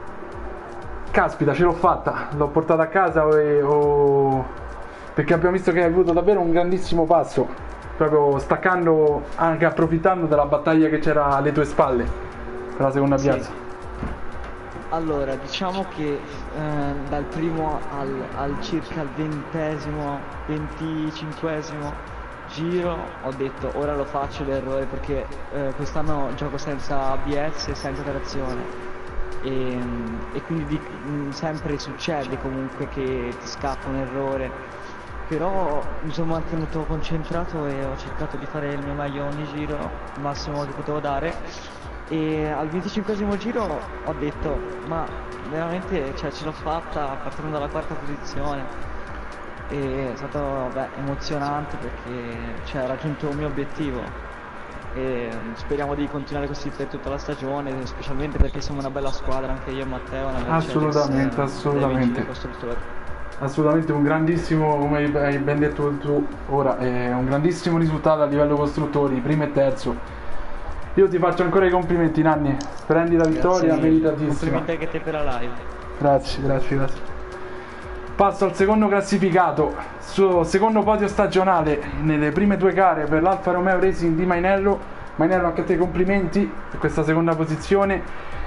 caspita ce l'ho fatta, l'ho portata a casa o, o... perché abbiamo visto che hai avuto davvero un grandissimo passo, proprio staccando, anche approfittando della battaglia che c'era alle tue spalle per la seconda piazza. Sì. Allora, diciamo che eh, dal primo al, al circa al ventesimo, venticinquesimo giro ho detto ora lo faccio l'errore perché eh, quest'anno gioco senza A B S e senza trazione e, e quindi di, mh, sempre succede comunque che ti scappa un errore, però mi sono mantenuto concentrato e ho cercato di fare il mio meglio ogni giro, il massimo che potevo dare. E al venticinquesimo giro ho detto ma veramente cioè, ce l'ho fatta partendo dalla quarta posizione e è stato beh, emozionante perché cioè, ho raggiunto il mio obiettivo e speriamo di continuare così per tutta la stagione, specialmente perché siamo una bella squadra anche io e Matteo, una assolutamente, assolutamente assolutamente un grandissimo, come hai ben detto tu ora, è un grandissimo risultato a livello costruttori, primo e terzo. Io ti faccio ancora i complimenti Nanni, prendi la vittoria, meritatissima. Complimenti anche te per la live. Grazie, grazie, grazie. Passo al secondo classificato, suo secondo podio stagionale nelle prime due gare per l'Alfa Romeo Racing di Mainello. Mainello, anche a te complimenti per questa seconda posizione.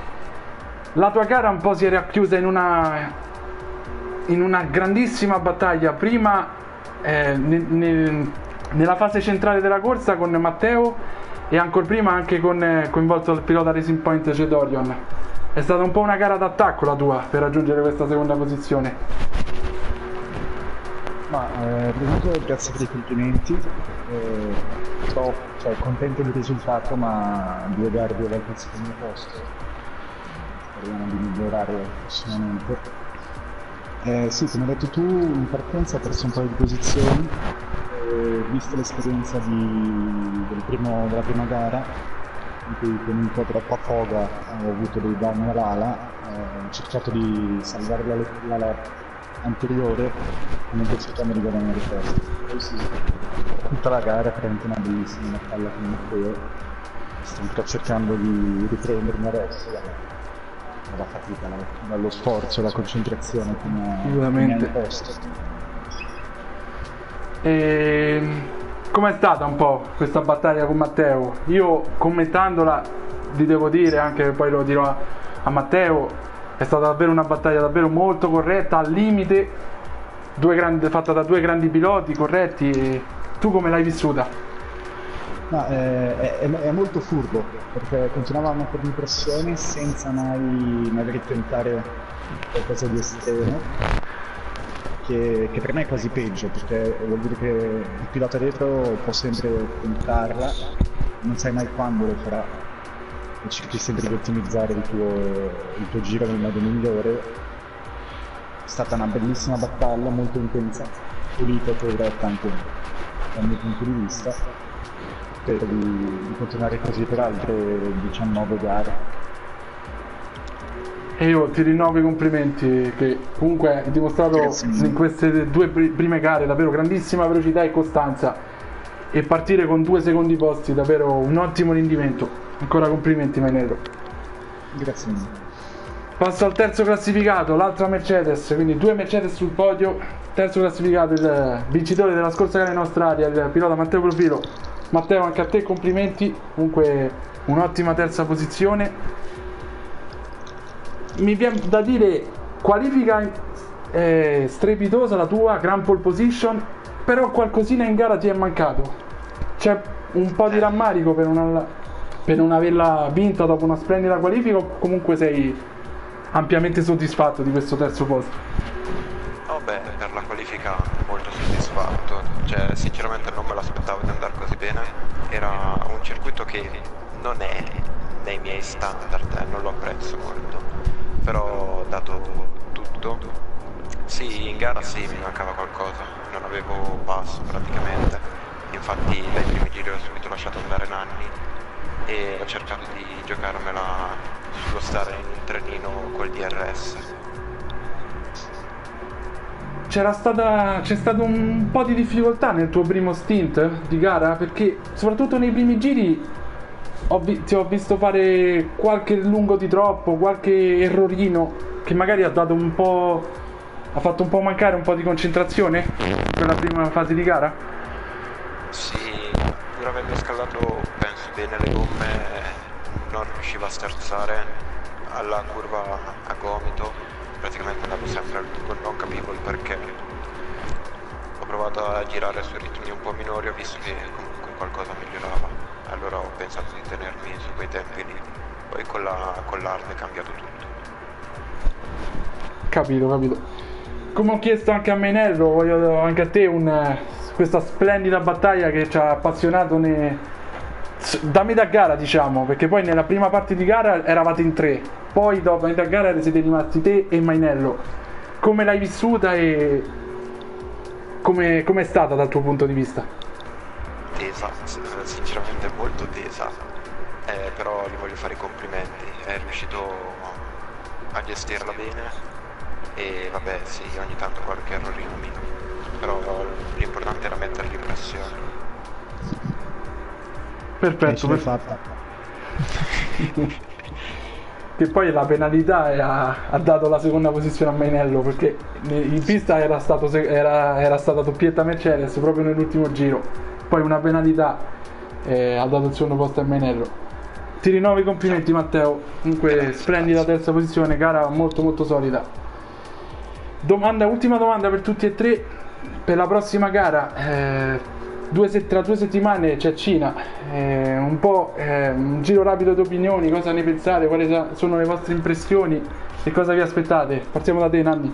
La tua gara un po' si è racchiusa in una, in una grandissima battaglia, prima eh, ne, ne, nella fase centrale della corsa con Matteo e ancora prima anche con eh, coinvolto il pilota Racing Point Cedorion. È stata un po' una gara d'attacco la tua per raggiungere questa seconda posizione. Ma eh, prima di tutto grazie per i complimenti, eh, sto cioè, contento del risultato, ma due gare due volte al secondo posto, speriamo di migliorare prossimamente. Eh, sì, come hai detto tu, in partenza ho perso un paio di posizioni. Vista l'esperienza di, del primo, della prima gara in cui con un po' troppa foga ho avuto dei danni all'ala, eh, ho cercato di salvare la l'ala anteriore comunque cercando di guadagnare posto. Poi sì, tutta la gara è una bellissima battaglia con Matteo, sto ancora cercando di riprendermi adesso dalla, dalla fatica, dallo sforzo, dalla concentrazione che mi ha imposto. E com'è stata un po' questa battaglia con Matteo? Io commentandola vi devo dire, anche poi lo dirò a, a Matteo, è stata davvero una battaglia davvero molto corretta, al limite, due grandi, fatta da due grandi piloti corretti. E tu come l'hai vissuta? No, eh, è, è molto furbo perché continuava a mettermi pressione senza mai magari tentare qualcosa di estremo. Che, che per me è quasi peggio, perché vuol dire che il pilota dietro può sempre tentarla, non sai mai quando lo farà e cerchi sempre di ottimizzare il tuo, il tuo giro nel modo migliore stata una bellissima battaglia, molto intensa, pulita e tanto dal mio punto di vista. Spero di, di continuare così per altre diciannove gare. E io ti rinnovo i complimenti, che comunque hai dimostrato in queste due prime gare davvero grandissima velocità e costanza, e partire con due secondi posti davvero un ottimo rendimento. Ancora complimenti Mainello. Grazie mille. Passo al terzo classificato, l'altra Mercedes, quindi due Mercedes sul podio. Terzo classificato, il vincitore della scorsa gara in Australia, il pilota Matteo Profilo. Matteo, anche a te complimenti, comunque un'ottima terza posizione. Mi viene da dire qualifica eh, strepitosa la tua, gran pole position, però qualcosina in gara ti è mancato. C'è un po' di rammarico per non, per non averla vinta dopo una splendida qualifica, o comunque sei ampiamente soddisfatto di questo terzo posto? Oh beh, per la qualifica molto soddisfatto, cioè sinceramente non me l'aspettavo di andare così bene. Era un circuito che non è nei miei standard, eh, non lo apprezzo molto, però dato tutto, sì, in gara sì, mi mancava qualcosa, non avevo passo praticamente, infatti dai primi giri ho subito lasciato andare Nanni e ho cercato di giocarmela sullo stare in un trenino col D R S. C'era stata, c'è stato un po' di difficoltà nel tuo primo stint di gara, perché soprattutto nei primi giri ho vi- ti ho visto fare qualche lungo di troppo, qualche errorino che magari ha dato un po', ha fatto un po' mancare un po' di concentrazione per la prima fase di gara. Sì, pur avendo scaldato penso bene le gomme, non riuscivo a sterzare alla curva a gomito, praticamente andavo sempre al tubo, non capivo il perché. Ho provato a girare su ritmi un po' minori, ho visto che comunque qualcosa migliorava, allora ho pensato di tenermi su quei tempi lì, poi con la con l'hard è cambiato tutto. Capito, capito. Come ho chiesto anche a Mainello, voglio anche a te un, questa splendida battaglia che ci ha appassionato ne, da metà gara, diciamo, perché poi nella prima parte di gara eravate in tre, poi dopo metà gara siete rimasti te e Mainello. Come l'hai vissuta e come è stata dal tuo punto di vista? Tesa, sinceramente molto tesa, eh, però gli voglio fare i complimenti, è riuscito a gestirla bene e vabbè sì, ogni tanto qualche errorino minimo, però l'importante era mettergli pressione. Perfetto, per... fatta. Che poi la penalità ha, ha dato la seconda posizione a Mainello, perché in pista era, stato, era, era stata doppietta Mercedes proprio nell'ultimo giro, poi una penalità eh, ha dato il secondo posto a Mainello. Ti rinnovo i complimenti Matteo, comunque splendida terza posizione, gara molto molto solida. Domanda, ultima domanda per tutti e tre, per la prossima gara, eh, due se- tra due settimane c'è Cina, eh, un po' eh, un giro rapido di opinioni, cosa ne pensate, quali sa- sono le vostre impressioni e cosa vi aspettate? Partiamo da te Nanni.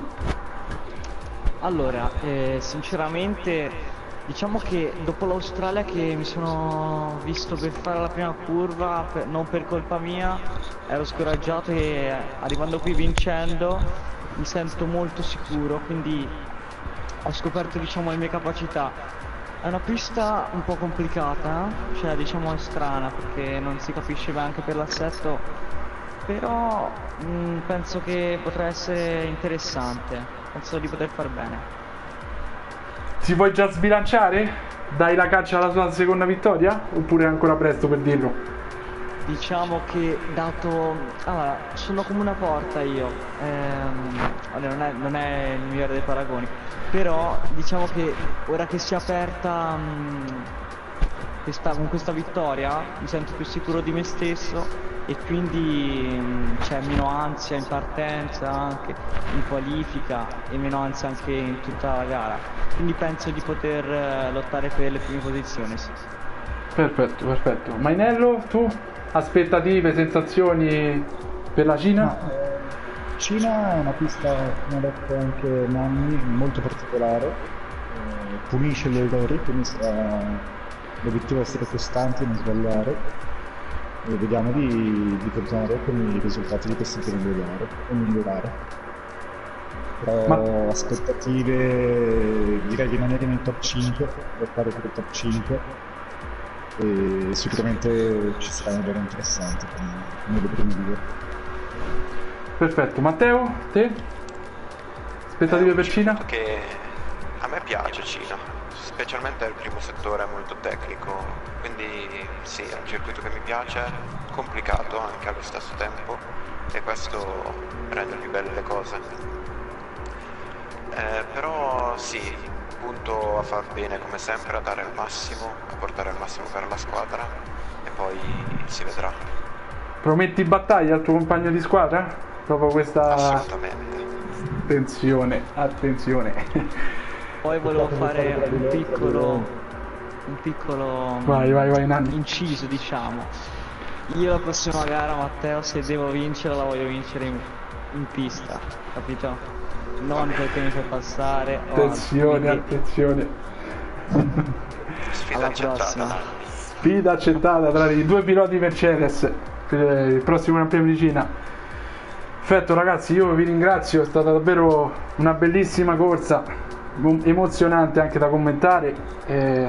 Allora, eh, sinceramente, diciamo che dopo l'Australia che mi sono visto per fare la prima curva, per- non per colpa mia, ero scoraggiato e arrivando qui vincendo mi sento molto sicuro, quindi ho scoperto diciamo le mie capacità. È una pista un po' complicata, cioè diciamo è strana perché non si capisce neanche per l'assetto, però mh, penso che potrà essere interessante, penso di poter far bene. Ti vuoi già sbilanciare? Dai la caccia alla tua seconda vittoria? Oppure è ancora presto per dirlo? Diciamo che dato... allora, sono come una porta io, ehm, vabbè, non è, non è il migliore dei paragoni, però diciamo che ora che si è aperta mh, questa, con questa vittoria mi sento più sicuro di me stesso e quindi mh, c'è meno ansia in partenza, anche in qualifica, e meno ansia anche in tutta la gara, quindi penso di poter eh, lottare per le prime posizioni, sì. Perfetto, perfetto. Mainello, tu? Aspettative, sensazioni per la Cina? Ma, eh, Cina è una pista, come ha detto anche Nanni, molto particolare, eh, punisce gli errori, quindi sarà l'obiettivo è essere costanti e non sbagliare, e vediamo di, di continuare con i risultati di queste prime due gare e migliorare. Però Ma- aspettative, direi di rimanere nel top cinque, lottare per il top cinque e sicuramente ci sarà una gara interessante come nelle prime due. Perfetto. Matteo, te? Aspettative per Cina? Che a me piace Cina, specialmente il primo settore è molto tecnico, quindi sì, è un circuito che mi piace, complicato anche allo stesso tempo e questo rende più belle le cose. Eh, però sì, punto a far bene come sempre, a dare il massimo, a portare il massimo per la squadra e poi si vedrà. Prometti battaglia al tuo compagno di squadra? Dopo questa... Assolutamente. Attenzione, attenzione. Poi volevo fare un piccolo, un piccolo Vai, vai, vai, Nanni. inciso, diciamo. Io la prossima gara, Matteo, se devo vincere, la voglio vincere in, in pista, capito? Non perché mi fai passare. o- Attenzione, quindi attenzione. Sfida alla accettata. prossima. Sfida accettata tra i due piloti Mercedes per il prossimo Gran Premio di Cina. Perfetto ragazzi, io vi ringrazio, è stata davvero una bellissima corsa, mo- emozionante anche da commentare. E...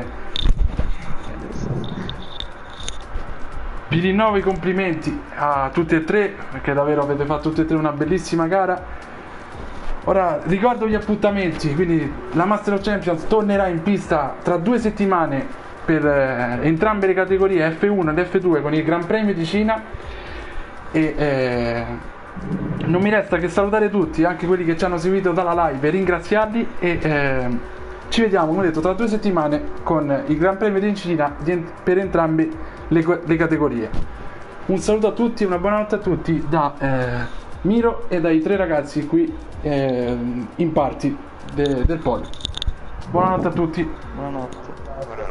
vi rinnovo i complimenti a tutti e tre, perché davvero avete fatto tutti e tre una bellissima gara. Ora ricordo gli appuntamenti, quindi la Master of Champions tornerà in pista tra due settimane per eh, entrambe le categorie F uno ed F due con il Gran Premio di Cina e eh, non mi resta che salutare tutti, anche quelli che ci hanno seguito dalla live, e ringraziarli e eh, ci vediamo, come detto, tra due settimane con il Gran Premio di Cina di en- per entrambe le, le categorie. Un saluto a tutti, una buonanotte a tutti da eh, Miro e dai tre ragazzi qui eh, in party de- del podio. Buonanotte a tutti. Buonanotte. Buonanotte.